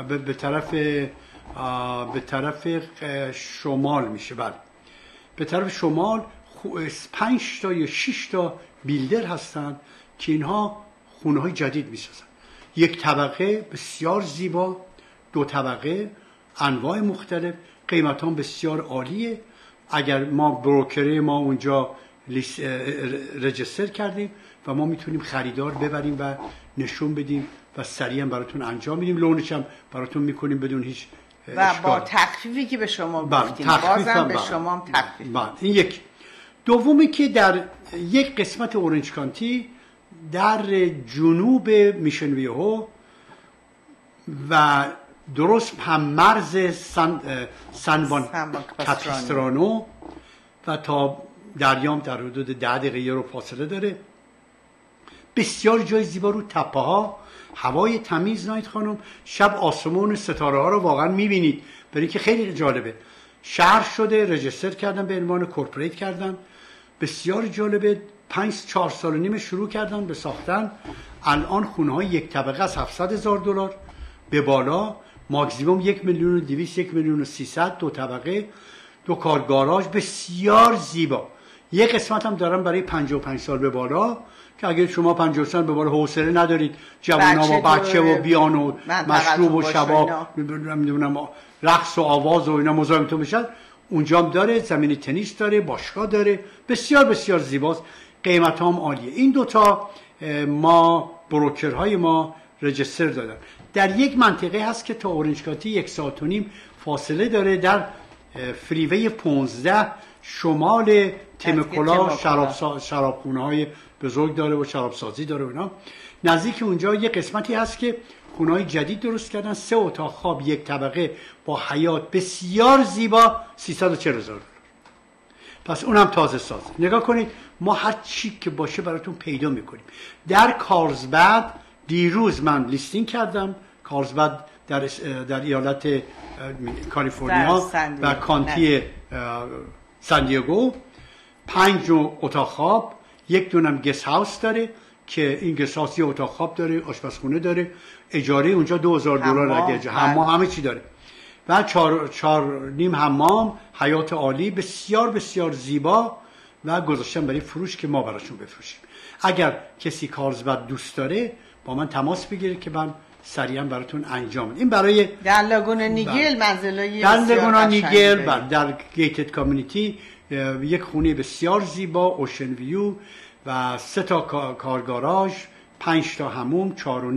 به طرف شمال میشه. بله، به طرف شمال 5 تا یا 6 تا بیلدر هستند که اینها خونه های جدید میسازن. یک طبقه بسیار زیبا، 2 طبقه، انواع مختلف، قیمت هم بسیار عالیه. اگر ما بروکره ما اونجا رجستر کردیم و ما میتونیم خریدار ببریم و نشون بدیم و سریعا براتون انجام میدیم، لونش هم براتون میکنیم بدون هیچ و اشکال. با تخفیفی که به شما گفتیم، بازم به شما هم تخفیف. این یک. دومی که در یک قسمت اورنج کانتی در جنوب میشن ویهو و درست هم مرز سن کاتریسترانو و تا دریام در حدود 10 دقیقه رو فاصله داره. بسیار جای زیبا، رو تپه ها، هوای تمیز. نایت خانم، شب آسمون ستاره ها رو واقعا میبینید، برای که خیلی جالبه. شهر شده، رجستر کردن به عنوان کورپوریت کردن، بسیار جالبه. 4 سال و نیم شروع کردن به ساختن. الان خونه های یک طبقه از $700,000 به بالا، ماکسیموم 1,200,000 1,300,000، 2 طبقه، 2 کار گاراژ، بسیار زیبا. یک قسمت هم دارم برای 55 سال به بالا که اگر شما 50 سال به بالا حوصله ندارید، جوونا و بچه و بیان و مشروب و شبا نمیدونم رقص و آواز و اینا مزاحمتون بشن، اونجا هم داره. زمین تنیس داره، باشگاه داره، بسیار بسیار زیباست. قیمت هم عالیه. این 2 تا ما بروکرهای ما رجستر دادن. در یک منطقه هست که تا اورنج کانتی 1.5 ساعت فاصله داره، در فریوی 15 شمال تیمکولا. شرابخونه های بزرگ داره و شرابسازی داره و اینا. نزدیک اونجا یک قسمتی هست که خونه های جدید درست کردن، 3 اتاق خواب، 1 طبقه با حیاط، بسیار زیبا، $340,000. پس اونم تازه ساز. نگاه کنید، ما هر چی که باشه براتون پیدا میکنیم. در کارلسبد دیروز من لیستینگ کردم، کارلسبد در ایالت کالیفرنیا و کانتی سان دیگو، 5 اتاق خواب، 1 دونم گست هاوس داره که این گست هاوس 1 اتاق خواب داره، آشپزخونه داره، اجاره اونجا $2,000 اگه حمام همه چی داره و 4.5 حمام، حیاط عالی، بسیار بسیار زیبا و گذاشتم برای فروش که ما براشون بفروشیم. اگر کسی کارلسبد دوست داره با من تماس بگیره که من سریعا براتون انجام بدم. این برای در لاگون نیگل منزلای در لاگون نیگل در گیتد کامیونیتی یک خونه بسیار زیبا، اوشن ویو و 3 تا کارگاراژ، 5 تا حموم،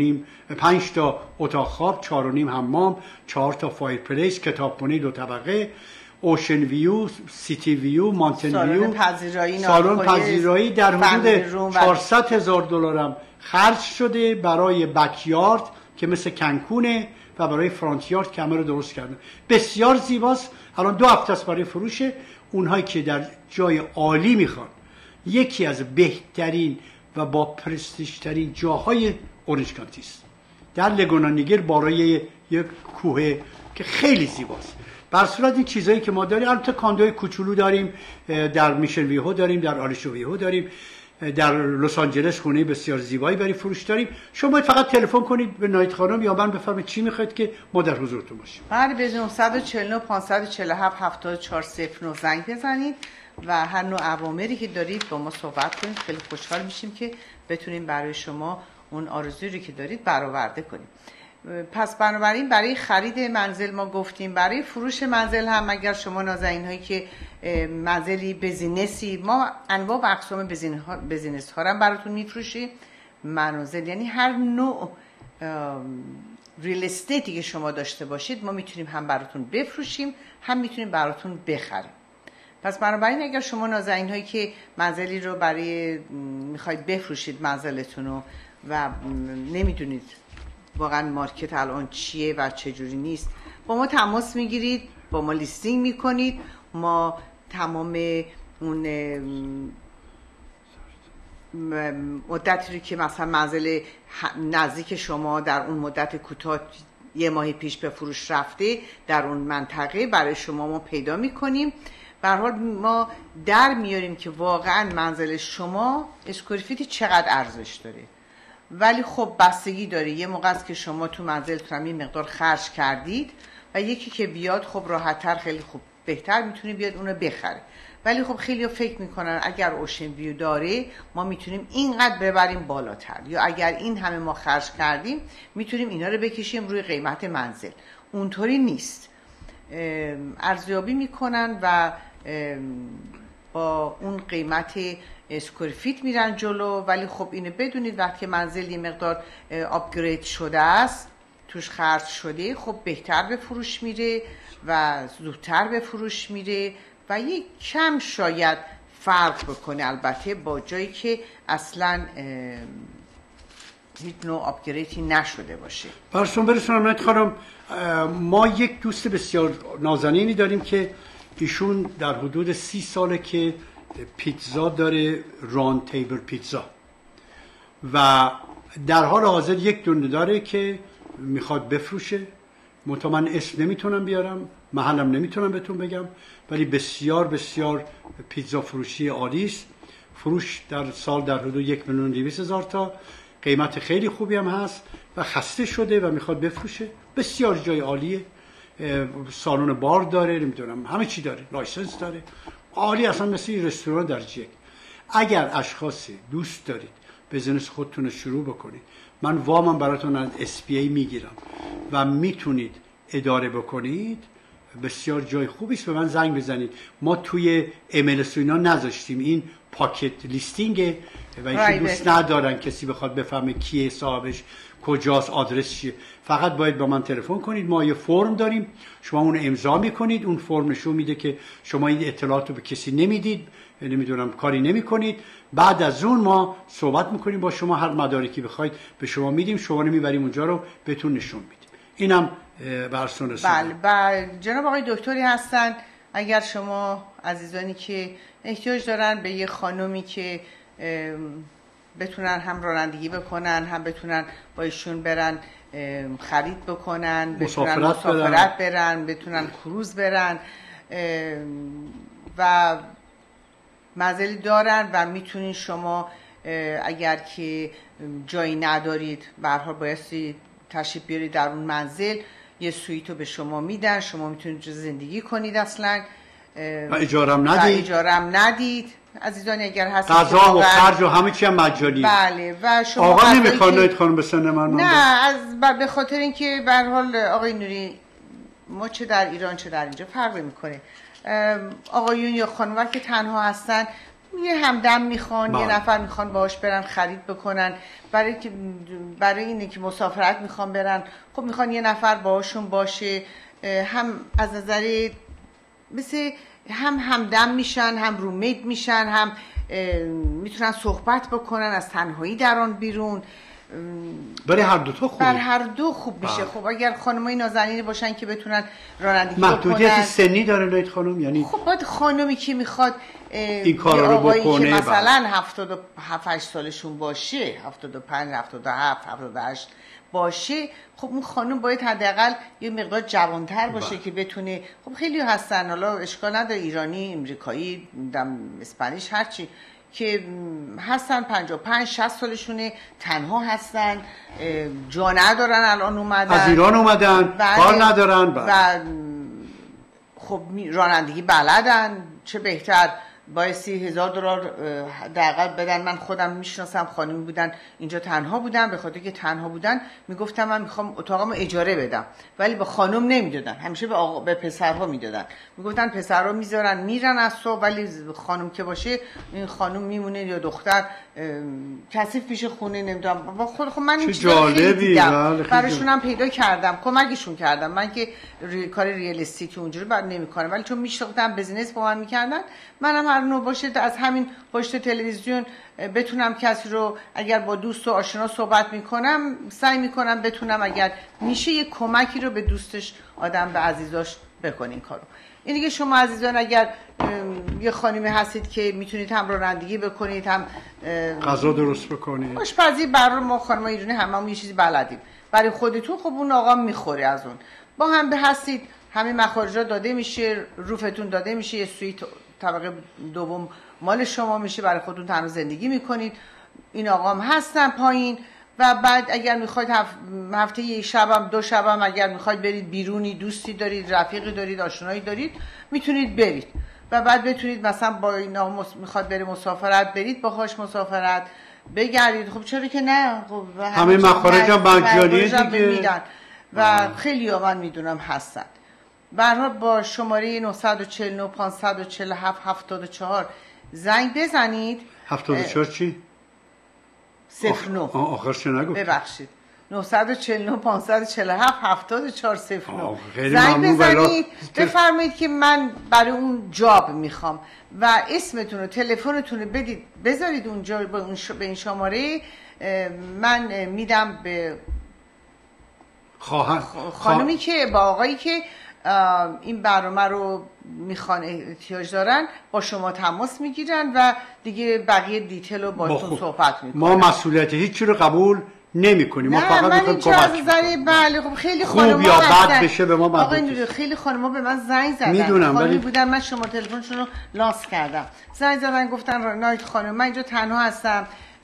5 تا اتاق خواب، 4.5 حمام، 4 تا فایر پلیس، کتابخونه 2 طبقه، اوشن ویو، سیتی ویو، مانتن ویو، سالن پذیرایی در حدود $400,000 هم خرج شده برای بکیارد که مثل کنکونه و برای فرانتیارد که همه رو درست کردن. بسیار زیباست. الان 2 هفته است برای فروشه. اونهایی که در جای عالی میخوان، یکی از بهترین و با پرستیژترین جاهای اورنج کانتی است. در لاگونا نیگل بالای یک کوه که خیلی زیباست. بر صورت این چیزایی که ما داریم، البته کاندوی کوچولو داریم، در میشن ویهو داریم، در آلیشو ویهو داریم، در لس آنجلس خونه بسیار زیبایی برای فروش داریم. شما باید فقط تلفن کنید به نایت خانم یا من بفرمایید چی میخواید که ما در حضورتون باشیم. بله، به 949 547 7409 زنگ بزنید و هر نوع اوامری که دارید با ما صحبت کنید. خیلی خوشحال میشیم که بتونیم برای شما اون آرزویی که دارید برآورده کنیم. پس بنابراین برای خرید منزل ما گفتیم، برای فروش منزل هم اگر شما نازنین هایی که منزلی بزینسی، ما انواع و اقسام بزینس ها هم براتون میفروشیم. منازل یعنی هر نوع ریل استیتی که شما داشته باشید ما میتونیم هم براتون بفروشیم هم میتونیم براتون بخریم. پس بنابراین اگر شما نازنین هایی که منزلی رو برای میخواید بفروشید منزلتون رو و نمیدونید واقعا مارکت الان چیه و چجوری نیست، با ما تماس میگیرید، با ما لیستینگ میکنید، ما تمام اون مدتی رو که مثلا منزل نزدیک شما در اون مدت کوتاه 1 ماه پیش به فروش رفته در اون منطقه برای شما ما پیدا میکنیم. به هر حال ما در میاریم که واقعا منزل شما اسکوئر فیت چقدر ارزش داره. ولی خب بستگی داره، یه موقع است که شما تو منزلتون این مقدار خرج کردید و یکی که بیاد خب راحت‌تر خیلی خوب بهتر میتونه بیاد اونو بخره. ولی خب خیلی فکر میکنن اگر اوشن ویو داره ما میتونیم اینقدر ببریم بالاتر، یا اگر این همه ما خرج کردیم میتونیم اینا رو بکشیم روی قیمت منزل. اونطوری نیست، ارزیابی میکنن و با اون قیمت اسکوئر فیت میرن جلو. ولی خب اینو بدونید وقتی منزل یه مقدار آپگرید شده است، توش خرج شده، خب بهتر به فروش میره و زودتر به فروش میره و یک کم شاید فرق بکنه البته با جایی که اصلا هیچ نوع آپگریدی نشده باشه. برسون برسونم نت خانم، ما یک دوست بسیار نازنینی داریم که ایشون در حدود 30 ساله که پیتزا داره، ران تیبل پیتزا، و در حال حاضر یک دونه داره که میخواد بفروشه. من اسم نمیتونم بیارم، محلم نمیتونم بهتون بگم، ولی بسیار بسیار پیتزا فروشی عالی است. فروش در سال در حدود 1,200,000 تا، قیمت خیلی خوبی هم هست و خسته شده و میخواد بفروشه. بسیار جای عالیه، سالن بار داره، نمیدونم همه چی داره، لایسنس داره، عالی، اصلا مثل رستوران درجه یک. اگر اشخاصی دوست دارید بزنس خودتون رو شروع بکنید، من وامم براتون از SBA میگیرم و میتونید اداره بکنید. بسیار جای خوبی است، به من زنگ بزنید. ما توی MLS اینا نذاشتیم، این پاکت لیستینگ و اینکه دوست ندارن کسی بخواد بفهمه کیه صاحبش، کجاست، آدرس چیه. فقط باید با من تلفن کنید. ما یه فرم داریم، شما اون امضا میکنید، اون فرم نشون میده که شما این اطلاعات رو به کسی نمیدید، نمیدونم کاری نمیکنید. بعد از اون ما صحبت میکنیم با شما، هر مدارکی بخواید به شما میدیم، شما رو میبریم اونجا رو بهتون نشون میدیم. اینم برسون رسونه. بله، جناب آقای دکتری هستن. اگر شما عزیزانی که احتیاج دارن به یه خانومی که بتونن هم رانندگی بکنن، هم بتونن با ایشون برن خرید بکنن، بتونن مسافرت برن، بتونن کروز برن و منزلی دارن و میتونین شما اگر که جایی ندارید به هر حال بایستی تشریف بیارید در اون منزل، یه سویتو به شما میدن، شما میتونید زندگی کنید اصلا و اجارم ندید. عزیزانی اگر هستید غذا و خرج و همه چی هم مجانی. بله، و شما آقا نمیخواد خانم به سن من نه، به خاطر اینکه به هر حال آقای نوری ما چه در ایران چه در اینجا فرق میکنه. آقایون یا خانوما که تنها هستن یه همدم میخوان، یه نفر میخوان باهاش برن خرید بکنن، برای اینه که مسافرت میخوان برن، خب میخوان یه نفر باهاشون باشه، هم از نظر مثل هم همدم میشن، هم رومید میشن، هم میتونن صحبت بکنن از تنهایی در آن بیرون. برای هر دو تا خوبه، بر هر دو خوب میشه. خب اگر خانمای نازنینی باشن که بتونن رانندگی بکنن. محدودیت سنی داره نایت خانم؟ یعنی خب باید خانمی که میخواد این کار رو بکنه که مثلا 77 سالشون باشه، 75 77 78 باشه، خب اون خانم باید حداقل یه مقدار جوانتر باشه که بتونه. خب خیلی هستن، حالا اشکال نداره، ایرانی، امریکایی، اسپانیش، هرچی که هستن 55 60 سالشونه، تنها هستن، جا ندارن، الان اومدن از ایران اومدن، کار ندارن و خب رانندگی بلدن، چه بهتر بایستی $1000 دقیقاً بدن. من خودم میشناسم خانمی بودن اینجا تنها بودن، به خاطر که تنها بودن میگفتم من میخوام اتاقمو اجاره بدم، ولی به خانم نمیدادن، همیشه به پسرها میدادن. میگفتن پسرها میذارن میرن از صبح، ولی خانم که باشه این خانم میمونه یا دختر کثیف پیش خونه. نمیدونم خود من این چیزا خیلی دیدم، براشون هم پیدا کردم، کمکشون کردم. من که کار ریال استیت اونجوری بعد نمیکنم، ولی چون میشناختم بزنس با من میکردن، منم هر نوع باشه از همین پشت تلویزیون بتونم کسی رو اگر با دوست و آشنا صحبت میکنم سعی میکنم بتونم اگر میشه یک کمکی رو به دوستش آدم به عزیزاش بکنه این کارو. این دیگه شما عزیزان اگر یه خانمی هستید که میتونید هم رانندگی بکنید، هم غذا درست بکنید، آشپزی، برای ما خانم ایرانی هممون یه چیزی بلدیم، برای خودتون خب اون آقا میخوره از اون. با هم به هستید، همه مخارجات داده میشه، روفتون داده میشه، یه سویت طبقه دوم مال شما میشه، برای خودتون تنها زندگی میکنید. این آقا هم هستن پایین. و بعد اگر میخواید هفته یک شبم 2 شبم اگر میخواید برید بیرونی، دوستی دارید، رفیقی دارید، آشنایی دارید، میتونید برید و بعد بتونید مثلا با اینا میخواد بره مسافرت برید، باهاش مسافرت بگردید. خب چرا که نه، خب همه مخارج هم مجانیه دیگه میدن و خیلی ها من میدونم هستن. به هر حال با شماره 949 547 74 زنگ بزنید. 74 چی؟ 09 آخرش نگو، ببخشید، 949 547 74 09 زنگ بزنید، بفرمایید که من برای اون جاب میخوام و اسمتون و تلفنتون رو بدید بذارید اونجا به این شماره. من میدم به خانمی که با آقایی که این برنامه رو میخوان احتیاج دارن با شما تماس میگیرن و دیگه بقیه دیتیل رو باتون صحبت میکنن. ما مسئولیت هیچی رو قبول نمی کنیم، ما فقط میخوایم کمک کنیم. بله خب خیلی خانم‌ها خوب یا بد بشه به ما آقا خیلی خانم‌ها به من زنگ زدن، میدونم خانمی بودن من شما تلفنشون رو لاس کردم، زنگ زدن گفتن نایت خانم من اینجا تنها هستم،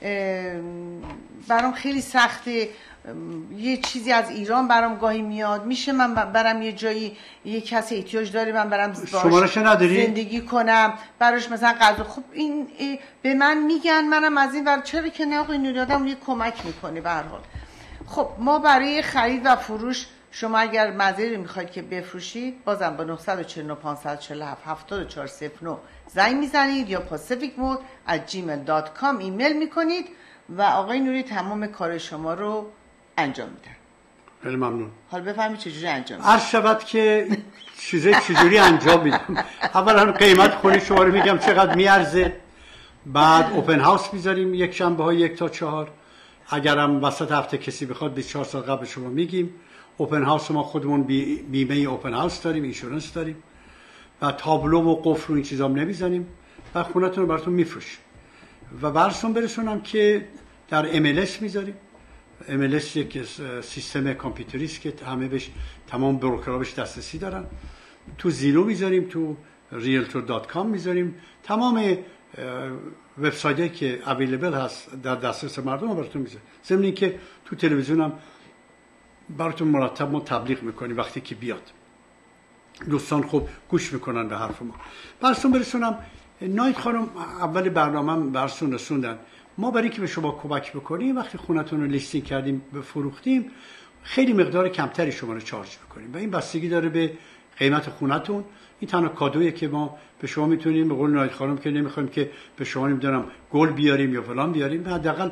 برام خیلی سخته، یه چیزی از ایران برام گاهی میاد، میشه من برم یه جایی یه کسی احتیاج داره من برم زندگی کنم براش مثلا غذا. خب این به من میگن، منم از این ور چرا که نه، این آدم یه کمک میکنه به هر حال. خب ما برای خرید و فروش شما اگر مزرعه میخواید که بفروشید بازم با 949 547 74 09 زنگ میزنید یا pacificmode@gmail.com ایمیل میکنید و آقای نوری تمام کار شما رو انجام میدن. خیلی ممنون. حالا بفهمید چجوری انجام میدن. عرض شود که چجوری انجام میدم. اولا قیمت خونه شما رو میگم چقدر میارزه، بعد اوپن هاوس میذاریم یک شنبه ها 1 تا 4، اگرم وسط هفته کسی بخواد 24 سال قبل شما میگیم. اوپن هاوس ما خودمون بیمه اوپن هاوس داریم، اینشورنس داریم و تابلو و قفل و این چیزا هم نمیزنیم و خونتون رو براتون میفروشیم و براتون برسونم که در MLS میذاریم. MLS یک سیستم کامپیوتری است که همه بهش تمام بروکرها بهش دسترسی دارن. تو زیرو میذاریم، تو realtor.com میذاریم، تمام وبسایتی که اویلیبل هست در دسترس مردم براتون میذاریم. ضمن اینکه تو تلویزیون هم براتون مرتب ما تبلیغ میکنیم وقتی که بیاد. دوستان خوب گوش میکنن به حرف ما. براتون برسونم نایت خانم اول برنامه براتون رسوندن. ما برای که به شما کمک بکنیم وقتی خونتون رو لیستینگ کردیم فروختیم خیلی مقدار کمتری شما رو چارج میکنیم و این بستگی داره به قیمت خونتون. این تنها کادویی که ما به شما میتونیم، به قول نایت خانم که نمیخوایم که به شما نمیدونم گل بیاریم یا فلان بیاریم، حداقل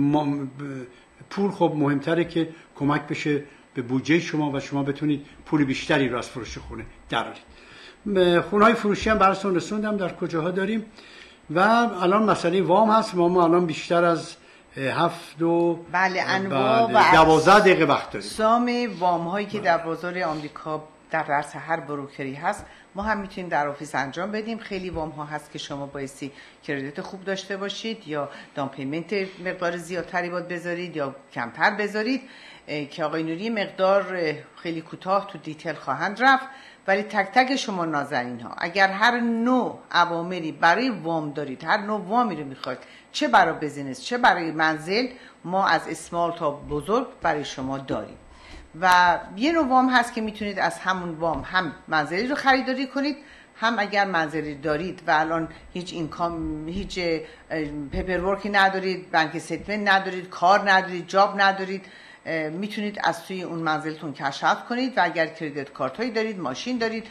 پول خب مهمتره که کمک بشه به بودجه شما و شما بتونید پول بیشتری رو از فروش خونه درارید. خونه‌های فروشی هم براتون رسوندم در کجاها داریم و الان مسئله وام هست. ما الان بیشتر از 7 و بله انواع و 12 دقیقه وقت داریم. سام وام هایی که در بازار آمریکا در درس هر بروکری هست ما هم میتونیم در آفیس انجام بدیم. خیلی وام ها هست که شما بایستی کردیت خوب داشته باشید یا داون پیمنت مقدار زیادتری باید بذارید یا کمتر بذارید که آقای نوری مقدار خیلی کوتاه تو دیتیل خواهند رفت. ولی تک تک شما نازنین ها اگر هر نوع عواملی برای وام دارید، هر نوع وامی رو میخواید، چه برای بزنس چه برای منزل، ما از اسمال تا بزرگ برای شما داریم. و یه نوع وام هست که میتونید از همون وام هم منزلی رو خریداری کنید هم اگر منزلی دارید و الان هیچ اینکام، هیچ پیپرورکی ندارید، بانک استیتمنت ندارید، کار ندارید، جاب ندارید، میتونید از توی اون منزلتون کشف کنید و اگر کردیت کارت هایی دارید، ماشین دارید،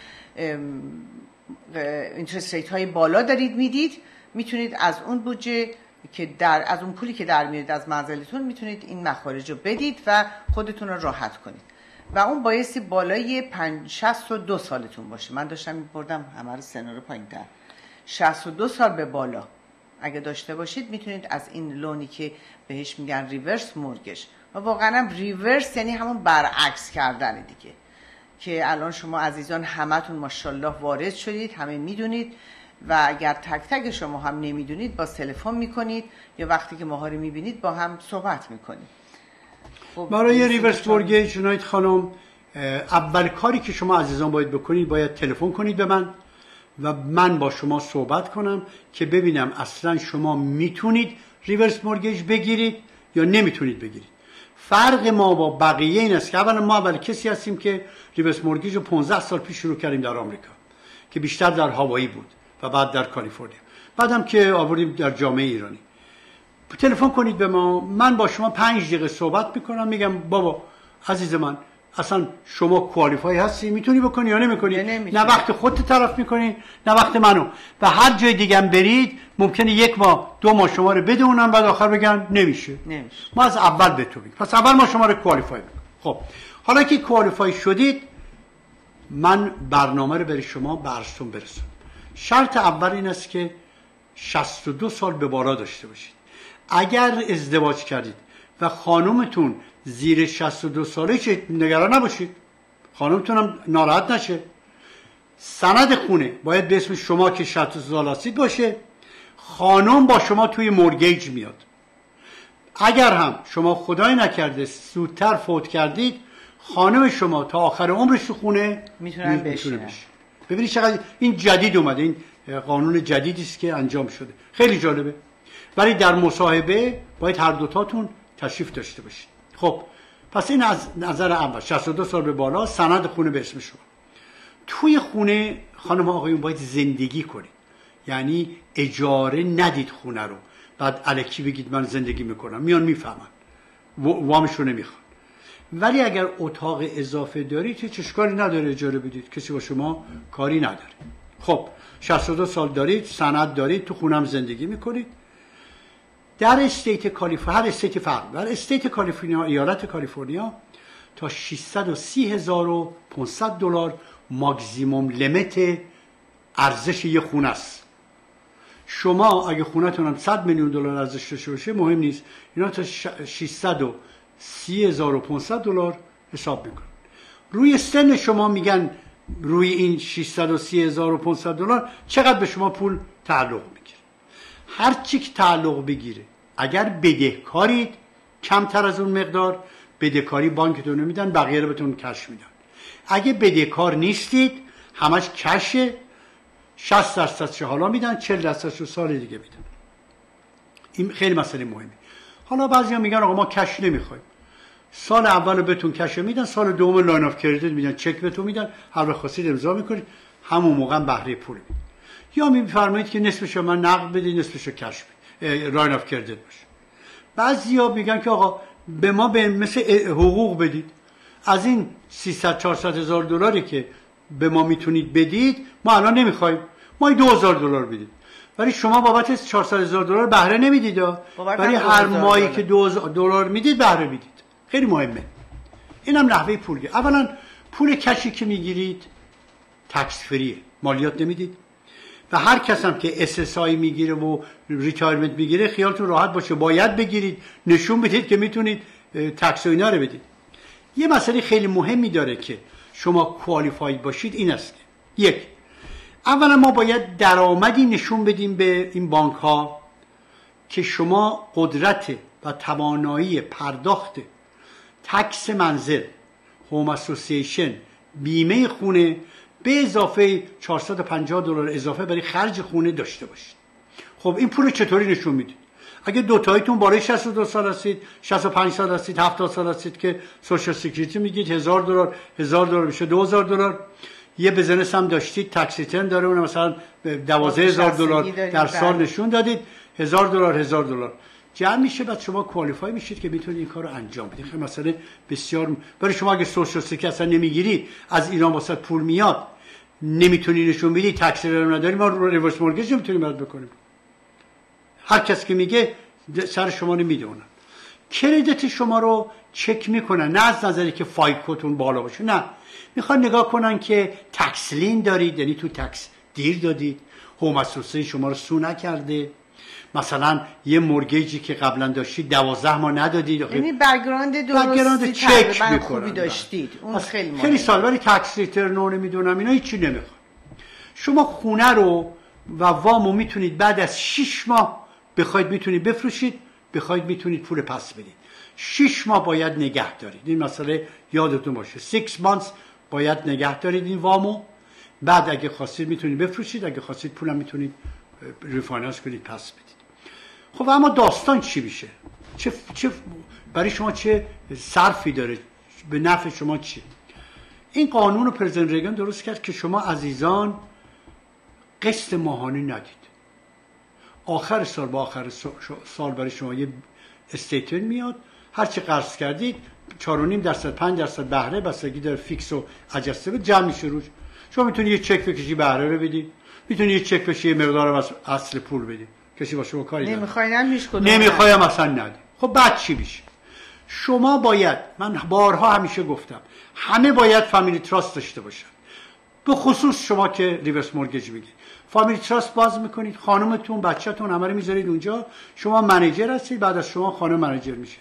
اینترست ریت های بالا دارید میدید، میتونید از اون بودجه که از اون پولی که در میارید از منزلتون میتونید این مخارج رو بدید و خودتون رو راحت کنید و اون بایستی بالای 62 سالتون باشه. من داشتم میبردم همه رو سن رو پایین تر، 62 سال به بالا اگه داشته باشید میتونید از این لونی که بهش میگن ریورس مورگج، و واقعا هم ریورس یعنی همون برعکس کردن دیگه، که الان شما عزیزان همتون ماشاءالله وارد شدید، همه میدونید و اگر تک تک شما هم نمیدونید با تلفن میکنید یا وقتی که ماها رو میبینید با هم صحبت میکنید. خب برای ریورس مورگیج جنایت خانم، اول کاری که شما عزیزان باید بکنید، باید تلفن کنید به من و من با شما صحبت کنم که ببینم اصلا شما میتونید ریورس مورگیج بگیرید یا نمیتونید بگیرید. فرق ما با بقیه این است که اولا ما اول کسی هستیم که ریورس مورگیج رو 15 سال پیش شروع کردیم در آمریکا که بیشتر در هاوایی بود و بعد در کالیفرنیا، بعدم که آوردیم در جامعه ایرانی. تلفن کنید به ما، من با شما 5 دقیقه صحبت میکنم، میگم بابا عزیز من اصلا شما کوالیفای هستی، میتونی بکنی یا نمیکنی، نه وقت خودت طرف میکنی نه وقت منو، و هر جای دیگه هم برید ممکنه 1 ماه 2 ماه شما رو بدونن بعد آخر بگن نمیشه. ما از اول به تو بگیم، پس اول ما شما رو کوالیفای میکنیم. خب حالا که کوالیفای شدید من برنامه رو برای شما به عرضتون برسونم. شرط اول این است که 62 سال به بالا داشته باشید. اگر ازدواج کردید و خانومتون زیر 62 ساله چه نگران نباشید، خانومتون هم ناراحت نشه. سند خونه باید به اسم شما که 62 سال هستید باشه، خانم با شما توی مورگیج میاد. اگر هم شما خدای نکرده زودتر فوت کردید، خانم شما تا آخر عمرش تو خونه میتونن بشه. ببینید چقدر این جدید اومده، این قانون جدیدی است که انجام شده، خیلی جالبه. ولی در مصاحبه باید هر دوتاتون تشریف داشته باشید. خب پس این از نظر اول 62 سال به بالا، سند خونه به اسم شما. توی خونه خانم آقایون باید زندگی کنید، یعنی اجاره ندید خونه رو بعد الکی بگید من زندگی میکنم، میان میفهمن وامش رو نمیخوان. ولی اگر اتاق اضافه دارید هیچ اشکالی نداره اجاره بدید، کسی با شما کاری نداره. خب 62 سال دارید، سند دارید، تو خونم زندگی میکنید. در استیت کالیفرنیا، هر استیت فرق، در استیت کالیفرنیا، ایالت کالیفرنیا تا $630,500 ماکسیموم لیمیت ارزش یه خونه است. شما اگه خونه‌تون هم $100 میلیون ارزش داشته باشه مهم نیست، اینا تا $630,500 حساب میکنن. روی سن شما میگن روی این $630,500 چقدر به شما پول تعلق میگیره. هر چی که تعلق بگیره، اگر بدهکارید کمتر از اون مقدار بدهکاری بانکتون میدن، بقیه رو بهتون کش میدن. اگه بدهکار نیستید همش کشه، 60% حالا میدن، 40% رو سال دیگه میدن. این خیلی مسئله مهمه. حالا بعضیا میگن آقا ما کش نمیخوایم، سال اول بهتون کش میدن، سال دوم لاین اف کردیت میدن، چک بهتون میدن، هر وقت خواستید امضا میکنید، همون موقع بهره پول میدن. یا میفرمایید که نصفشو من نقد بدید، نصفشو کش بدید، لاین اف کردیت باشه. بعضیا میگن که آقا به ما به مثل حقوق بدید، از این 300-400 هزار دلاری که به ما میتونید بدید ما الان نمیخوایم، ما $2,000 بدید، ولی شما بابت 400,000 دلار بهره نمیدید، ولی هر ماهی که $2,000 میدید بهره میدید. خیلی مهمه. اینم نحوه پولگیری. اولا پول کشی که میگیرید تکس فریه، مالیات نمیدید، و هر کس هم که SSI میگیره و ریتایرمنت میگیره خیالتون راحت باشه، باید بگیرید، نشون بدید که میتونید تکس و اینا رو بدید. یه مسئله خیلی مهمی داره که شما کوالیفاید باشید، این است که یک، اولا ما باید درآمدی نشون بدیم به این بانک ها که شما قدرت و توانایی پرداخت تکس منزل، هوم اسوسییشن، بیمه خونه به اضافه $450 اضافه برای خرج خونه داشته باشید. خب این پول چطوری نشون میدید؟ اگه دوتاییتون بالای 62 سال هستید، 65 سال هستید، 70 سال هستید که سوشال سکیوریتی میگید $1,000 بشه $2,000، یه بزنس هم داشتید تکس ریترن داره، اون مثلا $12,000 در سال نشون دادید، $1,000 جمع میشه، بعد شما کوالیفای میشید که میتونید این کارو انجام بدید. خیلی مثلا بسیار برای شما اگه سوشال سکیوریتی اصلا نمیگیری، از ایران واسه پول میاد نمیتونی نشون بدی، تکس ریترن نداری، ما ریورس مورگیج نمیتونیم رد بکنیم. هر کس که میگه سر شما نمیدونن. کردیت شما رو چک میکنن، نه از نظری که فایکوتون بالا باشه، نه، میخوان نگاه کنن که تکس لین دارید، یعنی تو تکس دیر دادید، هوم اسوسی شما رو سو نکرده، مثلا یه مورگیجی که قبلا داشتید 12 ماه ندادید، یعنی بک‌گراند درستی چک تقریبا میکنن، خوبی داشتید. اون خیلی مهمه. خیلی سال ولی تکس ریترن رو نمیدونم اینا هیچی نمیخواد. شما خونه رو و وامو میتونید بعد از 6 ماه بخواید میتونید بفروشید، بخواید میتونید پول پس بدید. 6 ماه باید نگه دارید، این مسئله یادتون باشه. 6 months باید نگه دارید این وامو، بعد اگه خواستید میتونید بفروشید، اگه خواستید پولم میتونید ریفایننس کنید پس بدید. خب اما داستان چی میشه؟ چه برای شما چه صرفی داره؟ به نفع شما چی؟ این قانون رو پرزیدنت ریگان درست کرد که شما عزیزان قسط ماهانه ندید. آخر سال با آخر سال برای شما یه استیتمنت میاد، هر چی قرض کردید 4.5%، 5% بهره، بستگی داره فیکس و اجستبل جمع میشه روش. شما میتونید یه چک بکشی بهره رو بدید، میتونید یه چک بکشی یه مقدار از اصل پول بدید، کسی با شما کاری نداره. نمیخوایم اصلا ندید. خب بعد چی میشه؟ شما باید، من بارها همیشه گفتم، همه باید فامیلی تراست داشته باشن، به خصوص شما که ریورس مورگیج میگید. فامیلی تراست باز میکنید، خانمتون بچه‌تون همه رو میذارید اونجا، شما منیجر هستید، بعد از شما خانم منیجر میشه.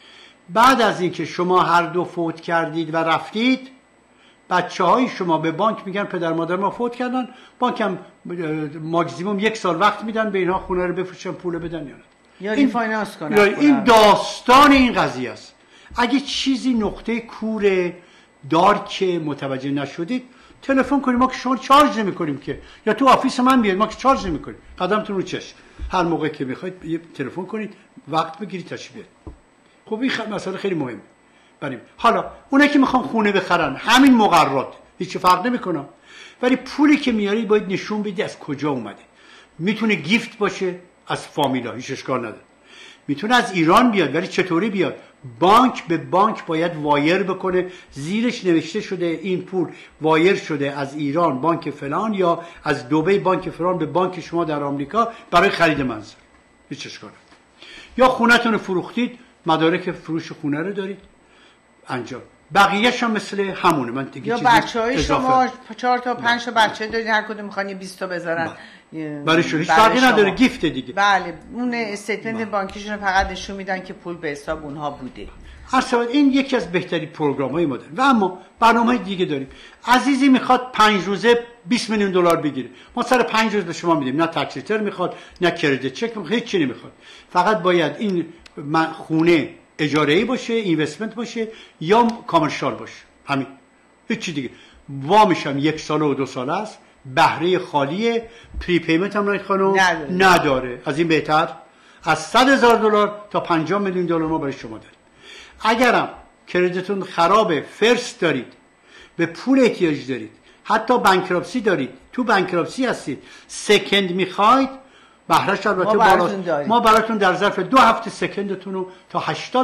بعد از اینکه شما هر دو فوت کردید و رفتید، بچه‌های شما به بانک میگن پدر مادر ما فوت کردن، بانک هم ماکسیمم 1 سال وقت میدن به اینها خونه رو بفروشن پول بدن یا ریفایننس کنن. این داستان این قضیه است. اگه چیزی نقطه کور دارک متوجه نشدید تلفن کنید، ما که شما چارج نمی‌کنیم که، یا تو آفیس من بیاید، ما که چارج نمی‌کنیم، قدمتون رو چشم، هر موقع که می‌خواید یه تلفن کنید، وقت بگیرید تشریف بیارید. خب این مسئله خیلی مهمه. بریم حالا اونایی که میخوان خونه بخرن، همین مقررات هیچ فرق نمیکنه، ولی پولی که میاری باید نشون بدی از کجا اومده. میتونه گیفت باشه از فامیلا، هیچ اشکال نداره، میتونه از ایران بیاد، ولی چطوری بیاد؟ بانک به بانک باید وایر بکنه، زیرش نوشته شده این پول وایر شده از ایران بانک فلان، یا از دبی بانک فلان به بانک شما در آمریکا برای خرید منزل، هیچ اشکال نداره. یا خونه‌تون فروختید، مدارک فروش خونه رو دارید انجام، بقیه‌ش هم مثل همونه. من دیگه یا بچه‌های شما 4 تا 5 تا بچه دارید، هر کدوم می‌خوان 20 تا بذارن، برای شما هیچ فرقی نداره، گیفت دیگه. بله، اون استیتمنت بانکیشون فقط نشون میدن که پول به حساب اونها بوده. این یکی از بهترین پروگرام‌های ما داریم. و اما برنامه‌های دیگه داریم. عزیزی میخواد 5 روزه $20 میلیون بگیره، ما سر 5 روز به شما میدیم، نه تکس ریترن میخواد، نه کردیت چک میخواد، هیچ چیزی نمیخواد. فقط باید این خونه اجاره‌ای باشه، اینوستمنت باشه یا کامرشال باشه، همین، هیچ دیگه. وامش هم 1 سال و 2 سال است، بهره خالیه، پری پیمنت هم رایت خانم نداره. از این بهتر، از $100,000 تا $50 میلیون ما برای شما داریم. اگرم کردیتتون خرابه، فرست دارید، به پول احتیاج دارید، حتی بانکراپسی دارید، تو بانکراپسی هستید، سکند میخواید، بهرهش البته بالاست، ما براتون در ظرف 2 هفته سکندتون رو تا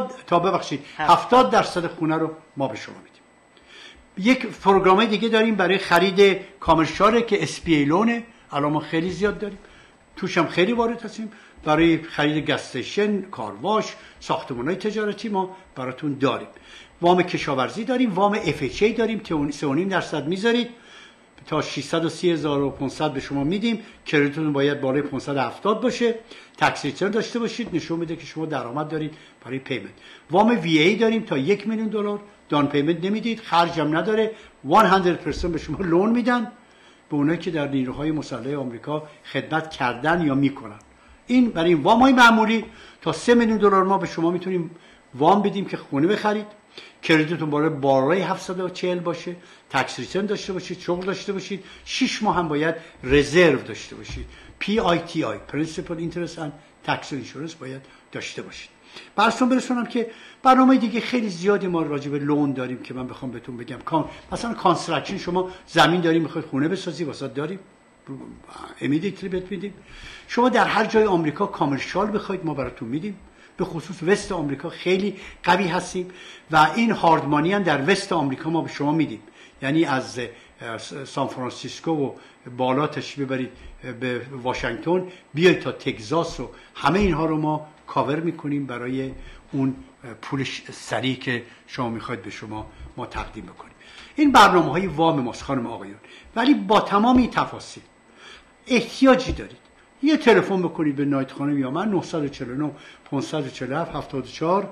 70% خونه رو ما به شما میدیم. یک پروگرام دیگه داریم برای خرید کامرشال که SBA لونه، الان ما خیلی زیاد داریم، توش هم خیلی وارد هستیم. برای خرید گستشن، کارواش، ساختمان‌های تجارتی ما براتون داریم. وام کشاورزی داریم، وام FHA داریم، 3.5% میذارید تا 630,500 به شما میدیم. کردیتتون باید بالای 570 باشه، تکس ریترن داشته باشید، نشون میده که شما درآمد دارید برای پیمنت. وام VA داریم تا $1 میلیون، دان پیمنت نمیدید، خرج هم نداره، 100% به شما لون میدن به اونایی که در نیروهای مسلح آمریکا خدمت کردن یا میکنن. این برای این وام های معمولی تا $3 میلیون ما به شما میتونیم وام بدیم که خونه بخرید. کردیتتون بالای 740 باشه، تکس ریترن داشته باشید، شغل داشته باشید، 6 ماه هم باید رزرو داشته باشید، PITI Principal Interest and Tax Insurance باید داشته باشید. براتون برسونم که برنامه دیگه خیلی زیادی ما راجع به لون داریم که من بخوام بهتون بگم. مثلا کانستراکشن، شما زمین داریم میخواید خونه بسازی، واسه داریم امیدیتلی بهت میدیم. شما در هر جای آمریکا کامرشال بخواید ما براتون میدیم. به خصوص وست آمریکا خیلی قوی هستیم و این هاردمانی هم در وست آمریکا ما به شما میدیم. یعنی از سان فرانسیسکو و بالا تشریف ببرید به واشنگتن، بیاید تا تگزاس و همه اینها رو ما کاور میکنیم برای اون پولش سریع که شما میخواید به شما ما تقدیم بکنیم. این برنامه های وام ماست خانم آقایون، ولی با تمام این تفاصیل احتیاجی دارید یه تلفن بکنید به نایت خانم یا من 949 547 74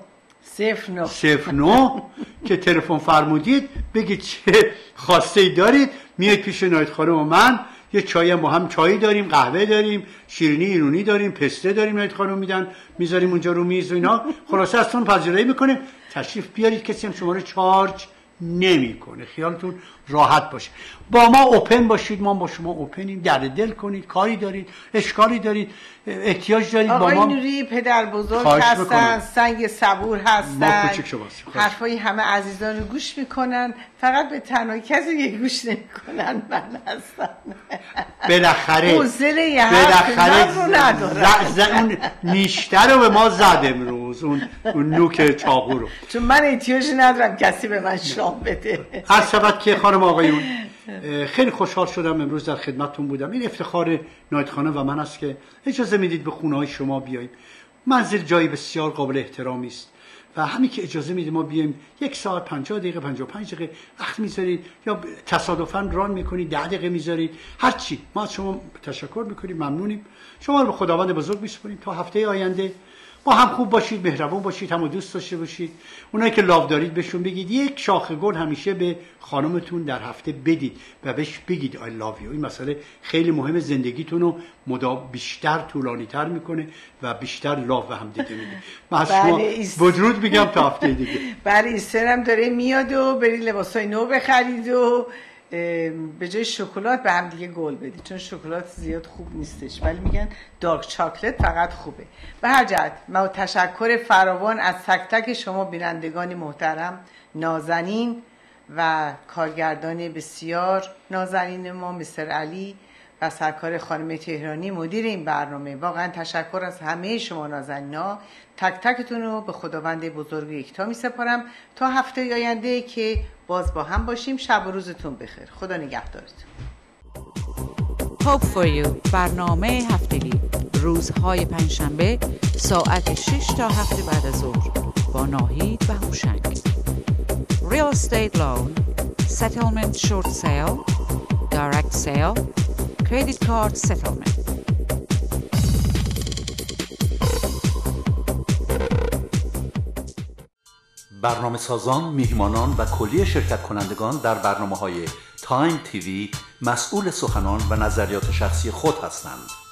09 که تلفن فرمودید بگید چه خواسته ای دارید، میاد پیش نایت خانم و من یه چای هم با هم چای داریم، قهوه داریم، شیرینی ایرونی داریم، پسته داریم، نایت خانم میدن میذاریم اونجا رو میز و اینا. خلاصه ازتون پذیرایی میکنیم تشریف بیارید، کسی هم شما رو چارج نمیکنه، خیالتون راحت باشه. با ما اوپن باشید، ما با شما اوپنیم، در دل کنید، کاری دارید، اشکالی دارید، احتیاج دارید با ما. آقای نوری پدر بزرگ هستن، سنگ صبور هستن، ما کوچیک شماست، حرفای همه عزیزان رو گوش میکنن، فقط به تنها کسی که گوش نمیکنن من هستم. بالاخره حوصله یه حرف رو ندارم. اون نیشتر رو به ما زد امروز، اون نوک چاقو رو، چون من احتیاجی ندارم کسی به من شام بده. هر سبت که خانم آقایون خیلی خوشحال شدم امروز در خدمتتون بودم. این افتخار نایت خانم و من است که اجازه میدید به خونه های شما بیاییم. منزل جایی بسیار قابل احترامی است و همین که اجازه میدید ما بیایم 1 ساعت 50 دقیقه 55 دقیقه وقت میذارید یا تصادفاً ران میکنید 10 دقیقه میذارید، هر چی ما از شما تشکر میکنیم، ممنونیم. شما رو به خداوند بزرگ میسپاریم تا هفته آینده با هم خوب باشید، مهربان باشید، همو دوست داشته باشید. اونایی که لاو دارید بهشون بگید یک شاخه گل همیشه به خانمتون در هفته بدید و بهش بگید I love you. این مسئله خیلی مهمه، زندگیتون رو بیشتر طولانی تر میکنه و بیشتر لاو به هم دیگه میده. من از شما بدرود میگم تا هفته دیگه. بله ایسترم داره میاد و برید لباسای نو بخرید و به جای شکلات به هم دیگه گل بدید، چون شکلات زیاد خوب نیستش، ولی میگن دارک چاکلت فقط خوبه. به هر جهت ما تشکر فراوان از تک تک شما بینندگان محترم، نازنین و کارگردان بسیار نازنین ما مستر علی و سرکار خانم تهرانی مدیر این برنامه. واقعا تشکر از همه شما نازنینا، تک تکتون رو به خداوند بزرگ یکتا می سپارم تا هفته آینده که باز با هم باشیم. شب و روزتون بخیر، خدا نگهدارتون. Hope for you برنامه هفتگی روزهای پنجشنبه ساعت 6 تا 7 بعد از ظهر با ناهید و هوشنگ. Real estate loan, settlement short sale, direct sale, credit card settlement. برنامه سازان، میهمانان و کلیه شرکت کنندگان در برنامه‌های تایم تیوی مسئول سخنان و نظریات شخصی خود هستند.